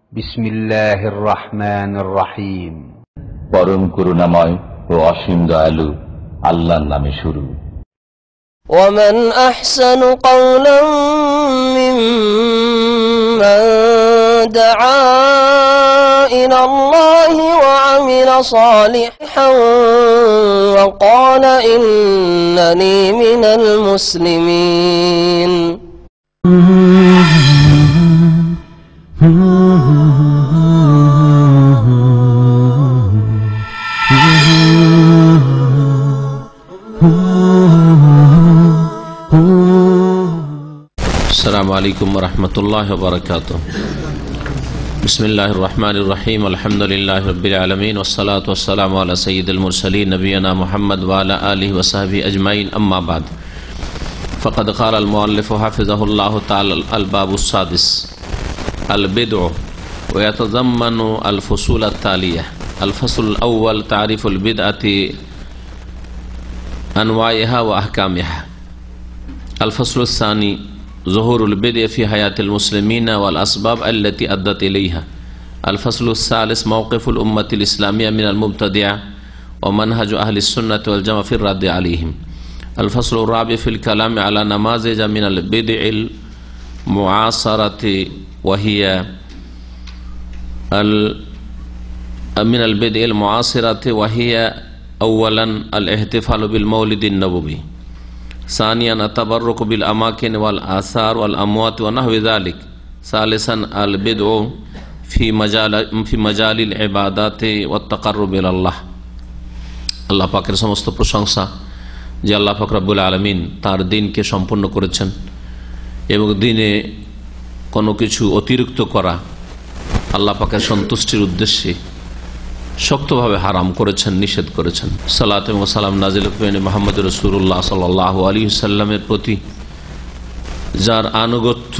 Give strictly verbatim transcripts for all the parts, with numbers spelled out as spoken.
বিসমিল্লাহির রহমানির রহিম। পরম করুণাময় ও অসীম দয়ালু আল্লাহর নামে শুরু। ومن أحسن قولا ممن دعا إلى الله وعمل صالحا وقال إنني من المسلمين. السلام عليكم ورحمة الله وبركاته. بسم الله الرحمن الرحيم. الحمد لله رب العالمين والصلاة والسلام على سيد المرسلين نبينا محمد وعلى آله وصحبه أجمعين. أما بعد فقد قال المؤلف حفظه الله تعالى الباب السادس البدع ويتضمن الفصول التالية. الفصل الأول تعريف البدعة أنواعها وأحكامها. الفصل الثاني ظهور البدع في حياة المسلمين والأسباب التي أدت إليها. الفصل الثالث موقف الأمة الإسلامية من المبتدعة ومنهج أهل السنة والجماعة في الرد عليهم. الفصل الرابع في الكلام على نماذج من البدع المعاصرة وهي من البدع المعاصرة وهي أولا الاحتفال بالمولد النبوي، ثانيا التبرك بالأماكن والآثار والأموات ونحو ذلك، ثالثا البدع في مجال في مجال العبادات والتقرب إلى الله. আল্লাহ পাকের সমস্ত প্রশংসা যে আল্লাহ পাক রব্বুল আলামিন তার দিনকে সম্পূর্ণ করেছেন এবং দিনে কোনো কিছু অতিরিক্ত করা আল্লাহ পাকের সন্তুষ্টির উদ্দেশ্যে শক্তভাবে হারাম করেছেন, নিষেধ করেছেন। সালাত এবং সালাম নাজিল করেন মুহাম্মদ রাসূলুল্লাহ সাল্লাল্লাহু আলাইহি ওয়াসাল্লামের প্রতি, যার আনুগত্য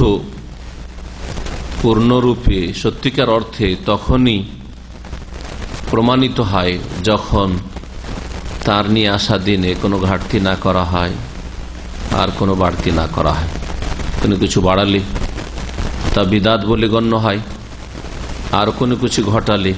পূর্ণরূপে সত্যিকার অর্থে তখনই প্রমাণিত হয় যখন তার নিয়ে আসা দিনে কোনো ঘাটতি না করা হয় আর কোনো বাড়তি না করা হয়। কোনো কিছু বাড়ালে তা বিদাত বলে গণ্য হয়, আর কোনো কিছু ঘটালে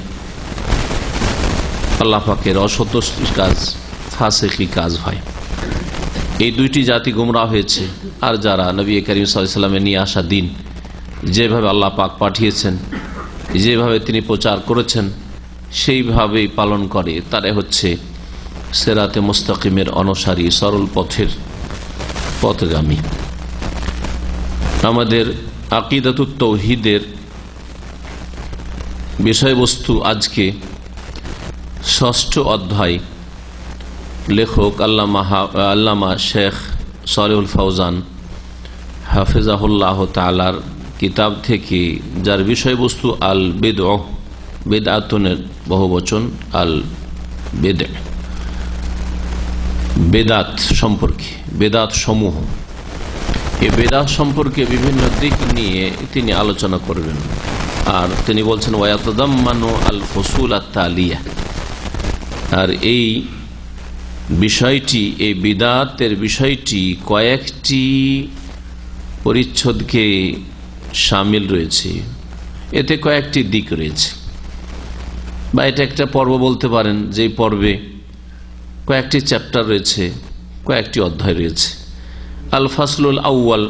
আল্লাহ পাকের অসন্তুষ্টি কাজ, ফাসিকি কাজ হয়। এই দুইটি জাতি গুমরাহ হয়েছে। আর যারা নবী করিম সাল্লাল্লাহু আলাইহি ওয়াসাল্লামের নিয়ে আসা দিন যেভাবে আল্লাহ পাক পাঠিয়েছেন, যেভাবে তিনি প্রচার করেছেন সেইভাবেই পালন করে, তারা হচ্ছে সিরাতে মুস্তাকিমের অনুসারী, সরল পথের পথগামী। আমাদের আকিদাতুত তাওহীদের বিষয়বস্তু আজকে ষষ্ঠ অধ্যায়। লেখক আল্লামা আল্লামা শেখ সালেহুল ফাউজান হাফিজাহুল্লাহ তাআলার কিতাব থেকে, যার বিষয়বস্তু আল বিদআহ, বিদআতুনের বহুবচন আল বিদআহ, বেদাত সম্পর্কে, বেদাত সমূহ। এই বেদাত সম্পর্কে বিভিন্ন দিক নিয়ে তিনি আলোচনা করবেন। আর তিনি বলছেন ওয়ায়াতাদাম্মানু আল ফুসুল আত-তালিয়া। আর এই বিষয়টি, এই বিদাতের বিষয়টি কয়েকটি পরিচ্ছদকে শামিল রয়েছে, এতে কয়েকটি দিক রয়েছে, বা এটা একটা পর্ব বলতে পারেন, যে পর্বে কয়েকটি চ্যাপ্টার রয়েছে, কয়েকটি অধ্যায় রয়েছে। আল ফাসলুল আউয়াল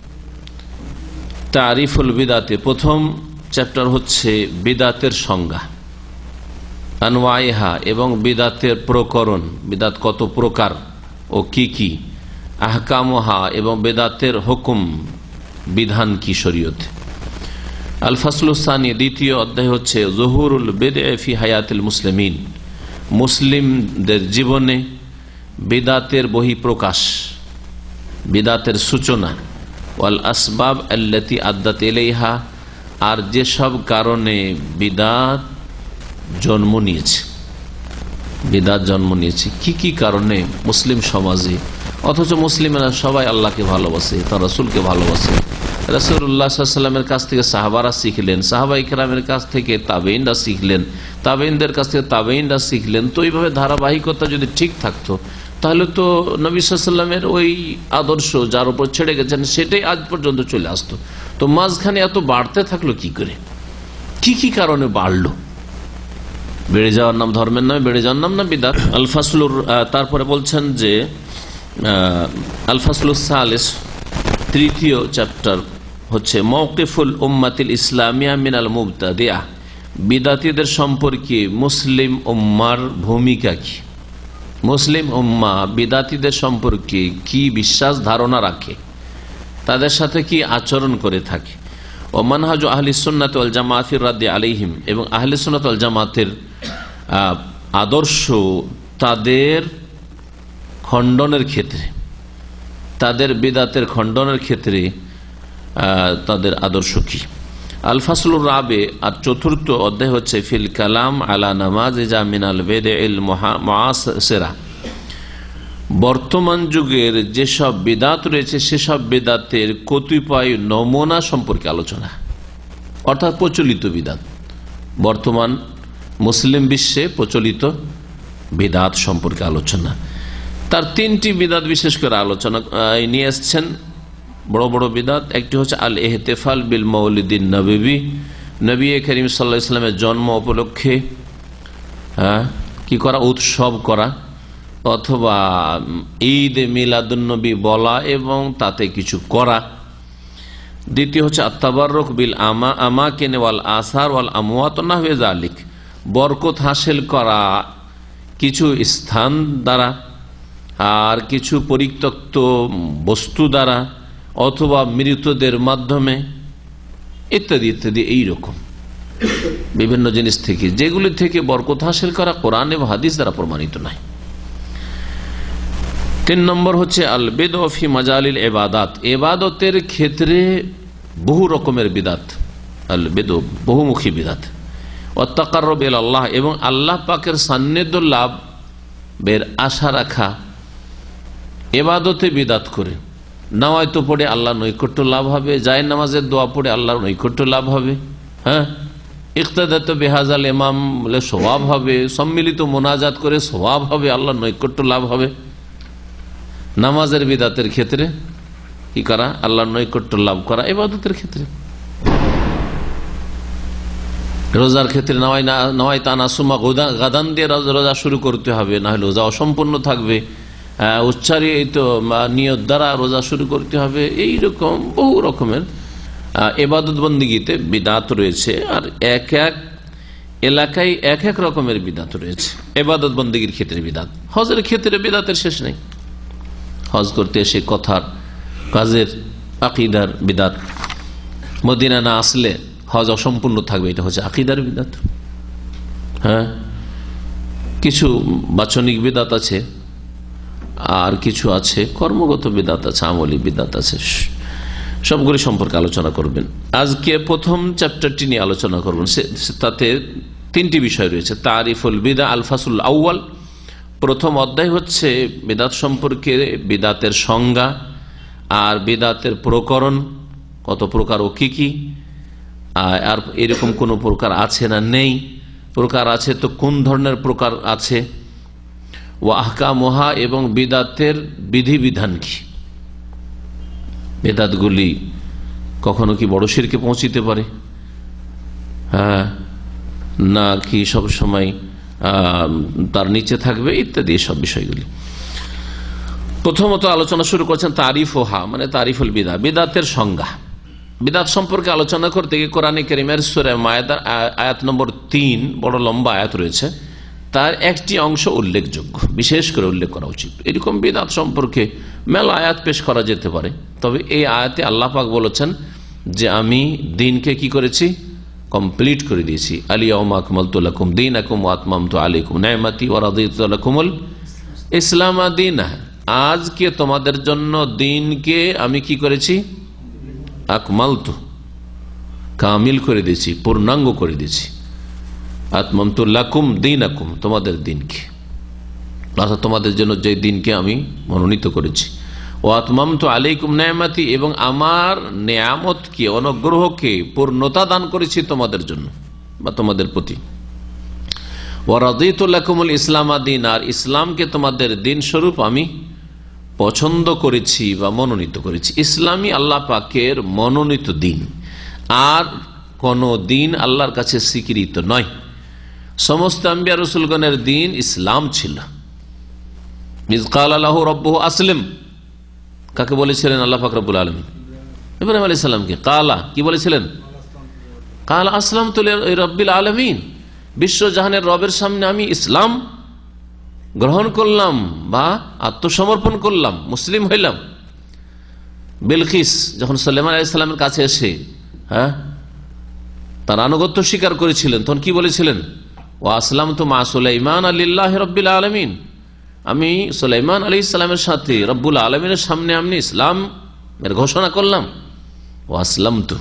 তারিফুল বিদাতে, প্রথম চ্যাপ্টার হচ্ছে বিদাতের সংজ্ঞা, আনওয়াইহা, এবং বিদাতের প্রকরণ, বিদাত কত প্রকার ও কি কি, আহকামহা, এবং বেদাতের হুকুম, বিধান কি শরীয়তে। আল ফাসলুস সানি, দ্বিতীয় অধ্যায় হচ্ছে যুহুরুল বিদআ ফি হায়াতিল মুসলিমিন, মুসলিমদের জীবনে বিদাতের বহিঃপ্রকাশ, বিদাতের সূচনা, ওয়াল আসবাব আল্লাতী আদ্দাত ইলাইহা, আর যেসব কারণে বিদাত জন্ম নিয়েছে, বিদাত জন্ম নিয়েছে কি কি কারণে মুসলিম সমাজে। অথচ মুসলিমেরা সবাই আল্লাহকে ভালোবাসে, তার রাসূলকে ভালোবাসে। রাসূলুল্লাহ সাল্লাল্লাহু আলাইহি ওয়াসাল্লামের কাছ থেকে সাহাবারা শিখলেন, সাহাবায়ে কেরামের কাছ থেকে তাবেঈনরা শিখলেন, তাবেঈনদের কাছ থেকে তাবেঈনরা শিখলেন। তো এইভাবে ধারাবাহিকতা যদি ঠিক থাকতো, তাহলে তো নবী সাল্লাল্লাহু আলাইহি ওয়াসাল্লামের ওই আদর্শ যার উপর ছেড়ে গেছেন সেটাই আজ পর্যন্ত চলে আসতো। তো মাঝখানে এত বাড়তে থাকলো কি করে? কি কি কি কারণে বাড়লো? বেড়ে যাওয়ার নাম ধর্মের নামে বেড়ে যাওয়ার নাম না বিদআত। আল ফাসলুর তারপরে বলছেন যে আল ফাসলুস সালিস, তৃতীয় চ্যাপ্টার হচ্ছে মওকিফুল উম্মাতিল ইসলামিয়া মিনাল মুবতাদিআ, বিদাতীদের সম্পর্কে মুসলিম উম্মার ভূমিকা কি? মুসলিম উম্মা বিদাতীদের সম্পর্কে কি বিশ্বাস ধারণা রাখে, তাদের সাথে কি আচরণ করে থাকে। ও মানহাজ আহলি সুন্নাত ওয়াল জামাআতির রাদ্দি আলাইহিম, এবং আহলি সুন্নাত ওয়াল জামাতের আদর্শ তাদের খণ্ডনের ক্ষেত্রে, তাদের বিদাতের খণ্ডনের ক্ষেত্রে তাদের আদর্শ কি। আল ফাসলুর রাবে, আর চতুর্থ অধ্যায় হচ্ছে ফিল কালাম আলা নামাজিজা মিনাল বিদআল মুআসিরা, বর্তমান যুগের যেসব বিদাত রয়েছে সেসব বিদাতের কতিপয় নমুনা সম্পর্কে আলোচনা, অর্থাৎ প্রচলিত বিদাত, বর্তমান মুসলিম বিশ্বে প্রচলিত বিদাত সম্পর্কে আলোচনা। তার তিনটি বিদাত বিশেষ করে আলোচনা নিয়ে এসছেন, বড় বড় বিদাত। একটি হচ্ছে আল ইহতিফাল বিল মৌলিদিন নবী, নবী করিম সাল্লাল্লাহু আলাইহি ওয়াসাল্লামের জন্ম উপলক্ষে হ্যাঁ কি করা, উৎসব করা, অথবা ঈদ মিলাদুন নবী বলা এবং তাতে কিছু করা। দ্বিতীয় হচ্ছে আত-তাবাররুক বিল আমা আমাকিন ওয়াল আসার ওয়াল আমওয়াত ওয়া নাহওয়া যালিক, বরকত হাসিল করা কিছু স্থান দ্বারা আর কিছু পরিত্যক্ত বস্তু দ্বারা অথবা মৃতদের মাধ্যমে ইত্যাদি ইত্যাদি, এইরকম বিভিন্ন জিনিস থেকে, যেগুলি থেকে বরকত হাসিল করা কোরআন এবং হাদিস দ্বারা প্রমাণিত নয়। তিন নম্বর হচ্ছে আল বিদআ ফি মাজালিল ইবাদাত, ইবাদতের ক্ষেত্রে বহু রকমের বিদাত, আল বিদআ বহুমুখী বিদাত। ওয়াত তাকাররুব ইলাল্লাহ, এবং আল্লাহ পাকের সান্নিধ্য লাভের আশা রাখা ইবাদতে বিদাত করে, নামাজে পড়ে আল্লাহর নৈকট্য লাভ হবে, যায় নামাজের দোয়া পড়ে আল্লাহর নৈকট্য লাভ হবে, হ্যাঁ ইক্তাদাত বিহাজাল ইমাম বলে সওয়াব হবে, সম্মিলিত মোনাজাত করে সওয়াব হবে, আল্লাহর নৈকট্য লাভ হবে। নামাজের বিদাতের ক্ষেত্রে কি করা, আল্লাহর নৈকট্য লাভ করা। ইবাদতের ক্ষেত্রে, রোজার ক্ষেত্রে নাওয়াই না নাওয়াই তানা সুমা গাদান দিয়ে রোজা শুরু করতে হবে, না হলে রোজা অসম্পূর্ণ থাকবে। উচ্চারিত নিয়ত দ্বারা রোজা শুরু করতে হবে। এইরকম বহু রকমের ইবাদত বন্দিগিতে বিদাত রয়েছে, আর এক এক এলাকায় এক এক রকমের বিদাত রয়েছে। ইবাদত বন্দিগির ক্ষেত্রে বিদাত, হজের ক্ষেত্রে বিদাতের শেষ নেই। হজ করতে এসে কথার কাজের আকীদার বিদাত, মদিনা না আসলে হজ অসম্পূর্ণ থাকবে, এটা হচ্ছে আকীদার বিদাত। হ্যাঁ, কিছু বাচনিক বিদাত আছে, আর কিছু আছে কর্মগত বিদাত আছে, আমলি বিদাত আছে। সবগুলি সম্পর্কে আলোচনা করবেন। আজকে প্রথম চ্যাপ্টারটি নিয়ে আলোচনা করবেন, তাতে তিনটি বিষয় রয়েছে। তারিফুল বিদা আল ফাসল আউয়াল, প্রথম অধ্যায় হচ্ছে বিদাত সম্পর্কে, বিদাতের সংজ্ঞা আর বিদাতের প্রকরণ, কত প্রকার ও কি কি, আর এরকম কোন প্রকার আছে না নেই, প্রকার আছে তো কোন ধরনের প্রকার আছে, ও আহকামুহা, এবং বিদাতের বিধিবিধান কি। বিদাতগুলি কখনো কি বড় শিরকে পৌঁছিতে পারে, হ্যাঁ না কি সব সময় তার নিচে থাকবে, ইত্যাদি সব বিষয়গুলি। প্রথমত আলোচনা শুরু করছেন তারিফ ওহা, মানে তারিফুল বিদা, বিদাতের সংজ্ঞা। বিদাত সম্পর্কে আলোচনা করতে গিয়ে কোরআনে কারীমের সূরা মায়েদার আয়াত নম্বর তিন, বড় লম্বা আয়াত রয়েছে, তার একটি অংশ উল্লেখযোগ্য, বিশেষ করে উল্লেখ করা উচিত। এরকম বিদাত সম্পর্কে মেলা আয়াত পেশ করা যেতে পারে, তবে এই আয়াতে আল্লাহ পাক বলেছেন যে আমি দিনকে কি করেছি, কমপ্লিট করে দিয়েছি। আলিয়াউমা আকমালতু লাকুম দীনাকুম ওয়া আতমামতু আলাইকুম নি'মাতি ওয়া রাদিতু লাকুমুল ইসলাম দীনা, আজকে তোমাদের জন্য দিনকে আমি কি করেছি, আকমালতু, কামিল করে দিয়েছি, পূর্ণাঙ্গ করে দিয়েছি। আতমামতু লাকুম দীনাকুম, তোমাদের দিনকে, অর্থাৎ তোমাদের জন্য যে দিনকে আমি মনোনীত করেছি। ও আতমামতু আলাইকুম নি'মাতি, এবং আমার নিয়ামতকে, অনুগ্রহকে পূর্ণতা দান করেছি তোমাদের জন্য বা তোমাদের প্রতি। ওয়া রাদিতু লাকুমুল ইসলাম দীন, আর ইসলামকে তোমাদের দিন স্বরূপ আমি পছন্দ করেছি বা মনোনীত করেছি। ইসলামই আল্লাহ পাকের মনোনীত দিন, আর কোন দিন আল্লাহর কাছে স্বীকৃত নয়। সমস্ত আম্বিয়া রাসূলগণের দিন ইসলাম ছিল। ইয ক্বালা লাহু রাব্বুহু আসলিম, কাকে বলেছিলেন আল্লাহ পাক রব্বুল আলামিন? ইব্রাহিম আলাইহিস সালামকে। কালা কি বলেছিলেন? কালা আসলামতু লিরাব্বিল আলামিন, বিশ্বজাহানের রবের সামনে আমি ইসলাম গ্রহণ করলাম বা আত্মসমর্পণ করলাম, মুসলিম হইলাম। বিলকিস যখন সুলাইমান আলাইহিস সালামের কাছে এসে হ্যাঁ তার আনুগত্য স্বীকার করেছিলেন, তখন কি বলেছিলেন? ওয়া আসলামতু মা সুলাইমান লিল্লাহি রাব্বিল আলামিন, আমি সুলাইমান আলাইহিস সালামের সাথে রব্বুল আলামিনের সামনে আমি ইসলাম এর ঘোষণা করলাম। ওয়া আসলামতু।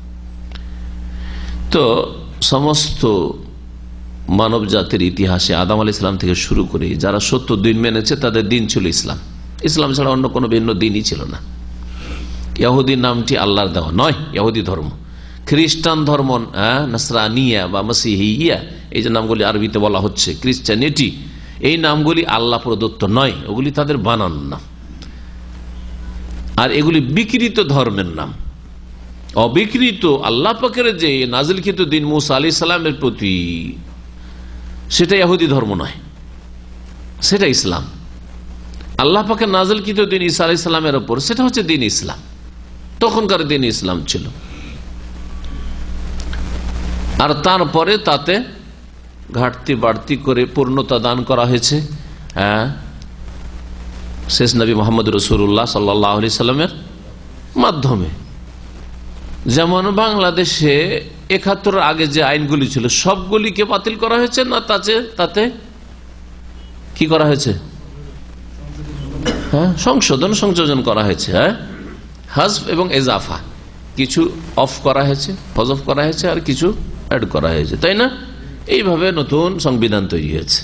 তো সমস্ত মানব জাতির ইতিহাসে আদম আলাইহিস সালাম থেকে শুরু করে যারা সত্তর দিন মেনেছে তাদের দিন ছিল ইসলাম। ইসলাম ছাড়া অন্য কোনো ভিন্ন দিনই ছিল না। ইহুদি নামটি আল্লাহর দেওয়া নয়, ইহুদি ধর্ম। খ্রিস্টান ধর্ম নাসরানিয়া বা মসিহিয়া, এই যে নামগুলি আরবিতে বলা হচ্ছে, ক্রিশ্চিয়ানিটি, এই নামগুলি আল্লাহ প্রদত্ত নয়, ওগুলি তাদের বানানো নাম। আর এগুলি বিকৃত ধর্মের নাম। অবিকৃত আল্লাহ পাকের যে নাজিলকৃত দিন মুসা আলাইহিস সালামের প্রতি, সেটা ইহুদি ধর্ম নয়, সেটা ইসলাম। আল্লাহ পাকের নাজিলকৃত দিন ঈসা আলাইহিস সালামের উপর, সেটা হচ্ছে দিন ইসলাম। তখনকার দিন ইসলাম ছিল। আর তারপরে তাতে ঘাটতি বাড়তি করে পূর্ণতা দান করা হয়েছে হ্যাঁ শেষ নবী মুহাম্মদ রাসূলুল্লাহ সাল্লাল্লাহু আলাইহি সাল্লামের মাধ্যমে। যেমন বাংলাদেশে একাত্তর আগে যে আইনগুলি ছিল সবগুলিকে বাতিল করা হয়েছে না, তাতে তাতে কি করা হয়েছে? হ্যাঁ সংশোধন সংযোজন করা হয়েছে। হ্যাঁ হাজফ এবং এজাফা, কিছু অফ করা হয়েছে, হজফ করা হয়েছে, আর কিছু অ্যাড করা হয়েছে, তাই না? এইভাবে নতুন সংবিধান তৈরি হয়েছে।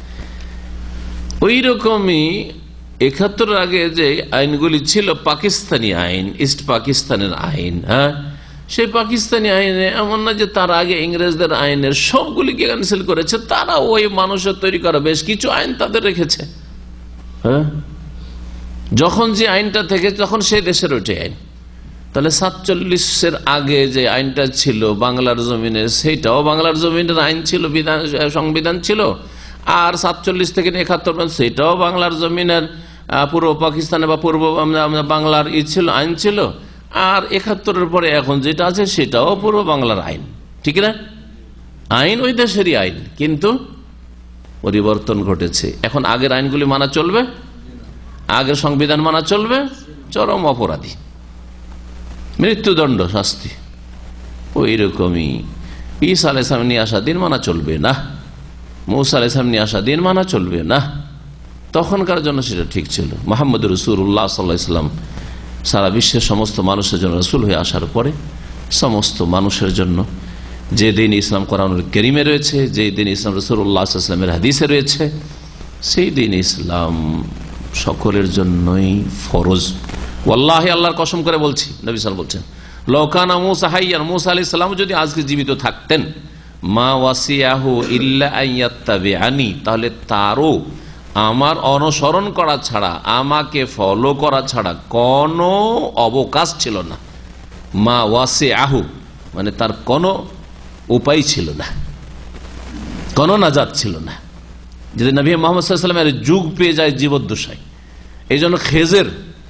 ওই রকমই একাত্তর আগে যে আইনগুলি ছিল পাকিস্তানি আইন, ইস্ট পাকিস্তানের আইন, হ্যাঁ সেই পাকিস্তানি আইনে এমন না যে তার আগে ইংরেজদের আইনের সবগুলিকে ক্যান্সেল করেছে, তারা ওই মানুষের তৈরি করা বেশ কিছু আইন তাদের রেখেছে। হ্যাঁ যখন যে আইনটা থেকে তখন সেই দেশের ওইটাই আইন। তাহলে সাতচল্লিশের আগে যে আইনটা ছিল বাংলার জমিনে, সেইটাও বাংলার জমিনের আইন ছিল, বিধান সংবিধান ছিল। আর সাতচল্লিশ থেকে একাত্তর সেটাও বাংলার জমিনের পূর্ব পাকিস্তানে বা পূর্ব বাংলার ই ছিল, আইন ছিল। আর একাত্তরের পরে এখন যেটা আছে সেটাও পূর্ব বাংলার আইন, ঠিক না? আইন ওই দেশেরই আইন, কিন্তু পরিবর্তন ঘটেছে। এখন আগের আইনগুলি মানা চলবে, আগের সংবিধান মানা চলবে, চরম অপরাধী, মৃত্যুদণ্ড, শাস্তি। ওই রকমই ঈসা আলাইহিস সালাম নিয়ে আসা দিন মানা চলবে না, মুসা আলাইহিস সালাম নিয়ে আসা দিন মানা চলবে না। তখনকার জন্য সেটা ঠিক ছিল। মুহাম্মদ রাসূলুল্লাহ সাল্লাল্লাহু আলাইহি ওয়াসাল্লাম সারা বিশ্বের সমস্ত মানুষের জন্য রাসূল হয়ে আসার পরে সমস্ত মানুষের জন্য যে দিন ইসলাম কোরআনুল কারীমে রয়েছে, যে দিন ইসলাম রাসূলুল্লাহ সাল্লাল্লাহু আলাইহি ওয়াসাল্লামের হাদিসে রয়েছে, সেই দিন ইসলাম সকলের জন্যই ফরজ। ওয়াল্লাহি, আল্লাহর কসম করে বলছি, নবী সাল্লাল্লাহু আলাইহি ওয়াসাল্লাম বলছেন, লাউ কানা মূসা হাইয়ান, মূসা আলাইহিস সালাম যদি আজকে জীবিত থাকতেন, মা ওয়াসিয়াহু ইল্লা আইয়াত্তাবিআনি, তাহলে তারও আমার অনুসরণ করা ছাড়া, আমাকে ফলো করা ছাড়া কোনো অবকাশ ছিল না। মা ওয়াসিয়াহু মানে তার কোনো উপায় ছিল না, কোনো নাজাত ছিল না। যদি নবী মুহাম্মদ সাল্লাল্লাহু আলাইহি ওয়াসাল্লামের যুগ পেয়ে যায় জীবদ্দশায়, এই জন্য খেজের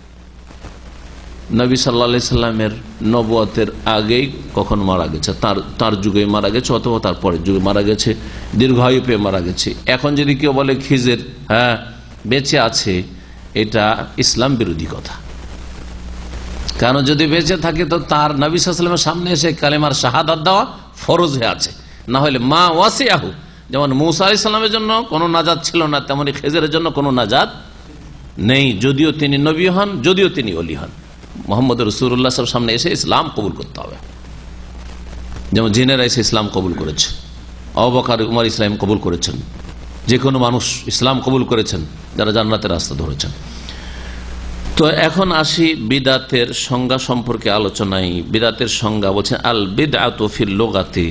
নবী সাল্লাল্লাহু আলাইহি সাল্লামের নবুয়তের আগেই কখন মারা গেছে, তার তার যুগে মারা গেছে, অথবা তারপরে যুগে মারা গেছে, দীর্ঘায়ু পেয়ে মারা গেছে। এখন যদি কেউ বলে খিজের হ্যাঁ বেঁচে আছে, এটা ইসলাম বিরোধী কথা। কারণ যদি বেঁচে থাকে তো তার নবী সাল্লাল্লাহু আলাইহি ওয়াসাল্লামের সামনে এসে কালেমার শাহাদাত দেওয়া ফরজ হয়ে আছে। না হলে মা ওয়াসিয়াহু, যেমন মুসা আলাইহিস সালামের জন্য কোনো নাজাত ছিল না, তেমনি খেজেরের জন্য কোনো নাজাত নেই, যদিও তিনি নবী হন, যদিও তিনি ওলি হন। মুহাম্মদ রাসূলুল্লাহ সাল্লাল্লাহু সামনে এসে ইসলাম কবুল করতে হবে, যেমন জিনেরা এসে ইসলাম কবুল করেছে, আবু বকর উমর ইসলাম কবুল করেছেন, যে কোনো মানুষ ইসলাম কবুল করেছেন যারা জান্নাতের রাস্তা ধরেছেন। তো এখন আসি বিদাতের সংজ্ঞা সম্পর্কে আলোচনায়। বিদাতের সংজ্ঞা বলছেন আল বিদআতু ফিল লুগাতি,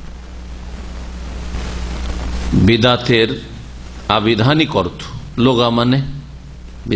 বিদাতের আবিধানিক অর্থ, লোগা মানে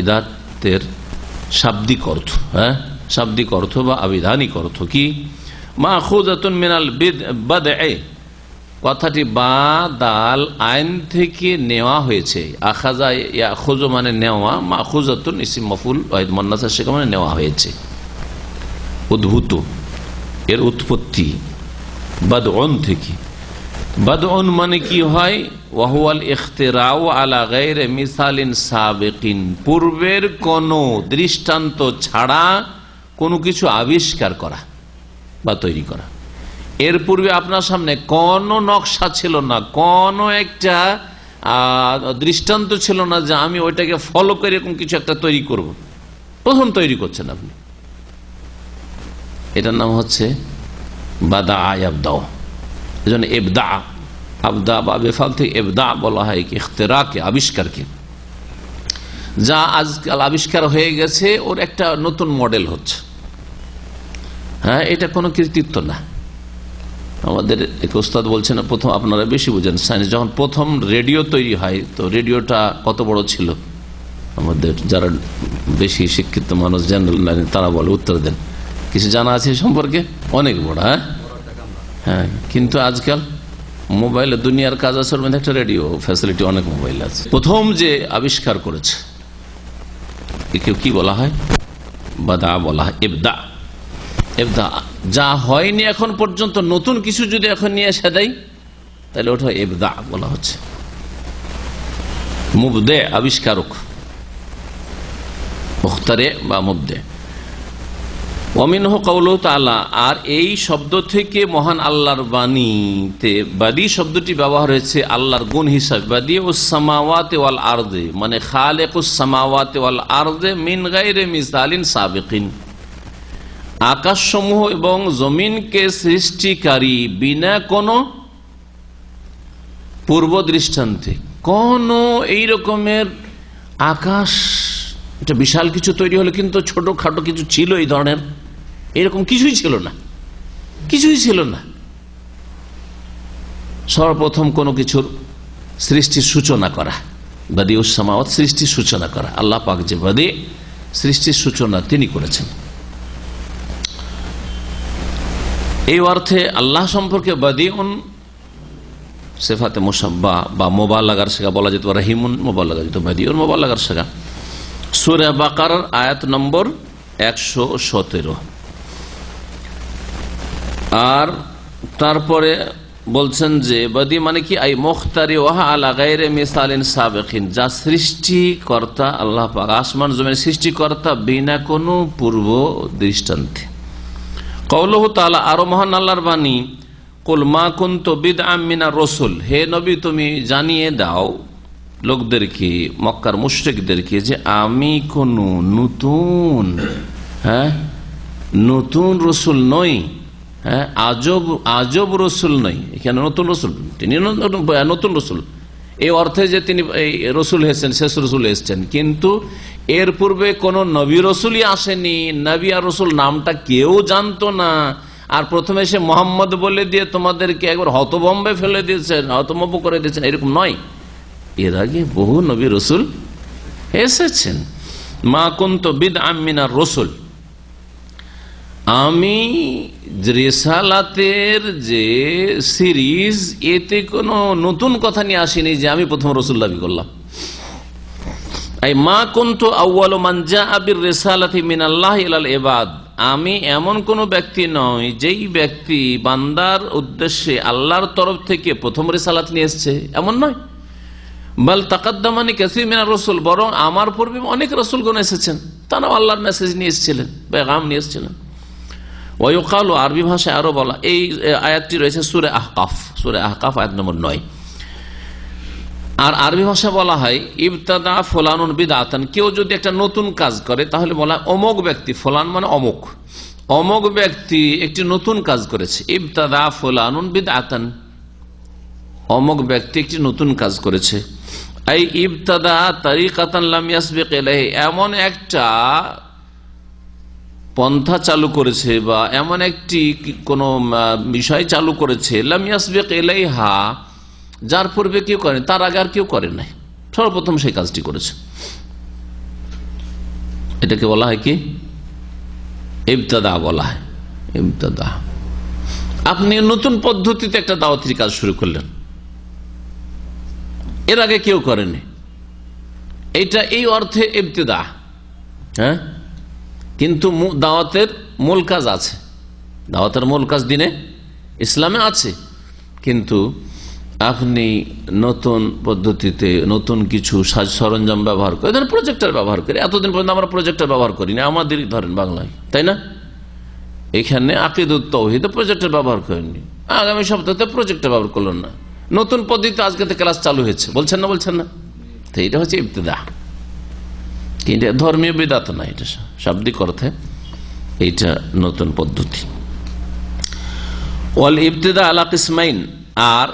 বিদাতের শাব্দিক অর্থ, হ্যাঁ শাব্দিক অর্থ বা আবিধানিক অর্থ কি? মাখুযাতুন মিনাল বাদঈ, কথাটি বা দাল আইন থেকে নেওয়া হয়েছে। আখাযা ইয়াখুযু মানে নেওয়া, মাখুযাতুন ইসম মাফউল ওয়াহিদ মুন্নাস সেটা মানে নেওয়া হয়েছে, উদ্ভূত, এর উৎপত্তি বাদউন থেকে। বাদউন মানে কি হয়? ওয়াহুয়াল ইখতিরাউ আলা গায়রি মিসালিন সাবিকিন, পূর্বের কোন দৃষ্টান্ত ছাড়া কোনো কিছু আবিষ্কার করা বা তৈরি করা। এর পূর্বে আপনার সামনে কোন নকশা ছিল না, কোন একটা দৃষ্টান্ত ছিল না যে আমি ওইটাকে ফলো করে এরকম কিছু একটা তৈরি করব। প্রথম তৈরি করছেন আপনি, এটার নাম হচ্ছে বাদা আয়াবদাও। এজন্য ইবদা, আবদা বা বেফাল থেকে ইবদা বলা হয় ইখতিরাকে, আবিষ্কারকে। যা আজকাল আবিষ্কার হয়ে গেছে ওর একটা নতুন মডেল হচ্ছে। হ্যাঁ, এটা কোনো কৃতিত্ব না। আমাদের এক ওস্তাদ বলছেন, প্রথম আপনারা বেশি বুঝেন সায়েন্স, যখন প্রথম রেডিও তৈরি হয় তো রেডিওটা কত বড় ছিল? আমাদের যারা বেশি শিক্ষিত মানুষ জেনারেল তারা বলে, উত্তর দেন, কিছু জানা আছে সম্পর্কে? অনেক বড়। হ্যাঁ হ্যাঁ, কিন্তু আজকাল মোবাইলে দুনিয়ার কাজ আছে, ওর মধ্যে একটা রেডিও ফ্যাসিলিটি, অনেক মোবাইল আছে। প্রথম যে আবিষ্কার করেছে কেউ কি বলা হয়? বাদা বলা হয়, ইবদা। ইবদা যা হয়নি এখন পর্যন্ত, নতুন কিছু যদি এখন নিয়ে এসে দেয় তাহলে ওটা ইবদা বলা হচ্ছে। মুবদে আবিষ্কারক, মুখতারে বা মুবদে। ওয়ামিনহু কাউলুহু তাআলা, আর এই শব্দ থেকে মহান আল্লাহর বাণীতে বাদী শব্দটি ব্যবহার হয়েছে আল্লাহর গুণ হিসাবে। বাদিউস সামাওয়াতি ওয়াল আরদি মানে খালিকুস সামাওয়াতি ওয়াল আরদি মিন গায়রি মিসালিন সাবিকিন, আকাশসমূহ এবং জমিনকে সৃষ্টিকারী বিনা কোন পূর্ব দৃষ্টান্তে। কোন এই রকমের আকাশ, এটা বিশাল কিছু তৈরি হলো, কিন্তু ছোটখাটো কিছু ছিল এই ধরনের, এরকম কিছুই ছিল না, কিছুই ছিল না। সর্বপ্রথম কোন কিছুর সৃষ্টির সূচনা করা, বাদিউস সামাওয়াত, সৃষ্টির সূচনা করা। আল্লাহ পাক যে বাদী, সৃষ্টির সূচনা তিনি করেছেন। এই অর্থে আল্লাহ সম্পর্কে বাদিউন সিফাতে মুশাব্বা বা মুবালাগার শেখা বলা যেত, রাহিমুন মুবালাগা যেত, বাদিউন মুবালাগার শেখা। সূরা বাকারার আয়াত নম্বর একশো সতেরো। আর তারপরে বলছেন যে বাদী মানে কি? আই মুখতারি ওয়াহা আলা গায়রি মিসালিন সাবিকিন, যা সৃষ্টিকর্তা আল্লাহ পাক, আসমান জমিনের সৃষ্টিকর্তা বিনা কোনো পূর্ব দৃষ্টান্তে। কাউলুহু তাআলা, আরো মহান আল্লাহর বাণী, কুল মা কুনতু বিদআম মিনার রাসূল, হে নবী তুমি জানিয়ে দাও লোকদেরকে, মক্কার মুশরিকদেরকে, যে আমি কোন নতুন হ্যাঁ নতুন রসুল নই, হ্যাঁ আজব আজব রসুল নই। এখানে নতুন রসুল, তিনি নতুন রসুল এই অর্থে যে তিনি রসুল হয়েছেন, শেষ রসুল এসেছেন, কিন্তু এর পূর্বে কোন নবী রসুলই আসেনি। নবী আর রসুল নামটা কেউ জানতো না, আর প্রথমে সে মোহাম্মদ বলে দিয়ে তোমাদেরকে একবার হতভম্বে ফেলে দিয়েছেন, হতভম্ব করে দিয়েছেন, এরকম নয়। এর আগে বহু নবী রসুল এসেছেন। মা কুনতু বিদআম মিনার রাসূল, আমি রিসালাতের যে সিরিজ, এতে কোনো নতুন কথা নিয়ে আসিনি যে আমি প্রথম রসুল দাবি করলাম। এই মা কুনতু আউয়ালু মান জাআ বির রিসালাতি মিনাল্লাহি ইলাল ইবাদ, আমি এমন কোন ব্যক্তি নই যেই ব্যক্তি বান্দার উদ্দেশ্যে আল্লাহর তরফ থেকে প্রথম রিসালাত নিয়ে এসেছে, এমন নয়। বাল তাকাদ্দামানি কাসীর মিনার রাসূল, বরং আমার পূর্বে অনেক রাসূলগণ এসেছেন, তারাও আল্লাহর মেসেজ নিয়ে এসেছিলেন, পেগাম নিয়ে এসেছিলেন। ওয়ায়ুকালু, আরবি ভাষায় আরো বলা, এই আয়াতটি রয়েছে সূরা আহকাফ, সূরা আহকাফ আয়াত নম্বর নয়। আর আরবি ভাষা বলা হয় ইবতাদা ফুলানুন বিদআতান, কেউ যদি একটা নতুন কাজ করে তাহলে বলা অমুক ব্যক্তি, ফুলান মানে অমুক, অমুক ব্যক্তি একটি নতুন কাজ করেছে। ইবতাদা ফুলানুন বিদআতান, অমুক ব্যক্তি একটি নতুন কাজ করেছে। এই ইবতাদা তারিকাতান লাম ইয়াসবিক ইলাইহি, এমন একটা পন্থা চালু করেছে বা এমন একটি কোন বিষয় চালু করেছে, লাম ইয়াসবিক ইলাইহা, যার পূর্বে কেউ করেন, তার আগে আর কেউ করে নাই, সর্বপ্রথম সেই কাজটি করেছে। এটাকে বলা হয় কি? ইবতাদা বলা হয়, ইবতাদা। আপনি নতুন পদ্ধতিতে একটা দাওয়াতের কাজ শুরু করলেন, এর আগে কেউ করেনি, এটা এই অর্থে ইবতিদা। হ্যাঁ, কিন্তু দাওয়াতের মূল কাজ আছে, দাওয়াতের মূল কাজ দিনে ইসলামে আছে, কিন্তু আপনি নতুন পদ্ধতিতে নতুন কিছু সাজ সরঞ্জাম ব্যবহার করে, ধরেন প্রজেক্টর ব্যবহার করি, এতদিন পর্যন্ত আমরা প্রজেক্টর ব্যবহার করিনি, আমাদের ধরেন বাংলায়, তাই না? এখানে আকীদাতুত তাওহীদে প্রজেক্টর ব্যবহার করেননি, আগামী সপ্তাহে প্রজেক্টর ব্যবহার করলেন না, নতুন পদ্ধতিতে আজকে থেকে ক্লাস চালু হয়েছে, বলছেন না বলছেন না? তো এটা হচ্ছে ইবতিদা, কিন্তু ধর্মীয় বিদআত না, এটা শাব্দিক অর্থে এইটা নতুন পদ্ধতি। ওয়াল ইবতিদা আলা কিসমাইন, আর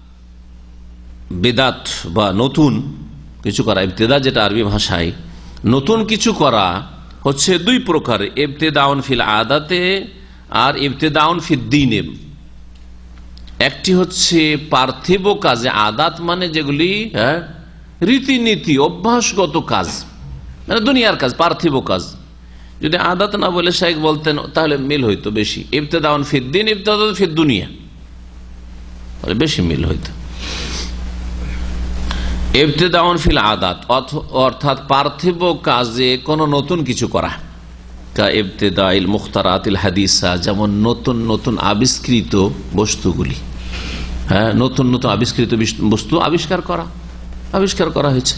বিদআত বা নতুন কিছু করা, ইবতিদা যেটা আরবি ভাষায় নতুন কিছু করা হচ্ছে দুই প্রকার, ইবতিদাউন ফিল আদাতে আর ইবতিদাউন ফিদ দ্বীনে। একটি হচ্ছে পার্থিব কাজে, আদাত মানে যেগুলি হ্যাঁ রীতিনীতি অভ্যাসগত কাজ, মানে দুনিয়ার কাজ, পার্থিব কাজ। যদি আদাত না বলে শাইখ বলতেন তাহলে মিল হইতো বেশি, ইবতিদাউন ফিদ দ্বীন ইবতিদাউন ফিদ দুনিয়া, তাহলে বেশি মিল হইতো। ইবতিদাউন ফিল আদাত অর্থাৎ পার্থিব কাজে কোন নতুন কিছু করা, কা ইবতিদাইল মুখতারাতিল হাদিসা, যেমন নতুন নতুন আবিষ্কৃত বস্তুগুলি, হ্যাঁ নতুন নতুন আবিষ্কৃত বস্তু আবিষ্কার করা, আবিষ্কার করা হয়েছে।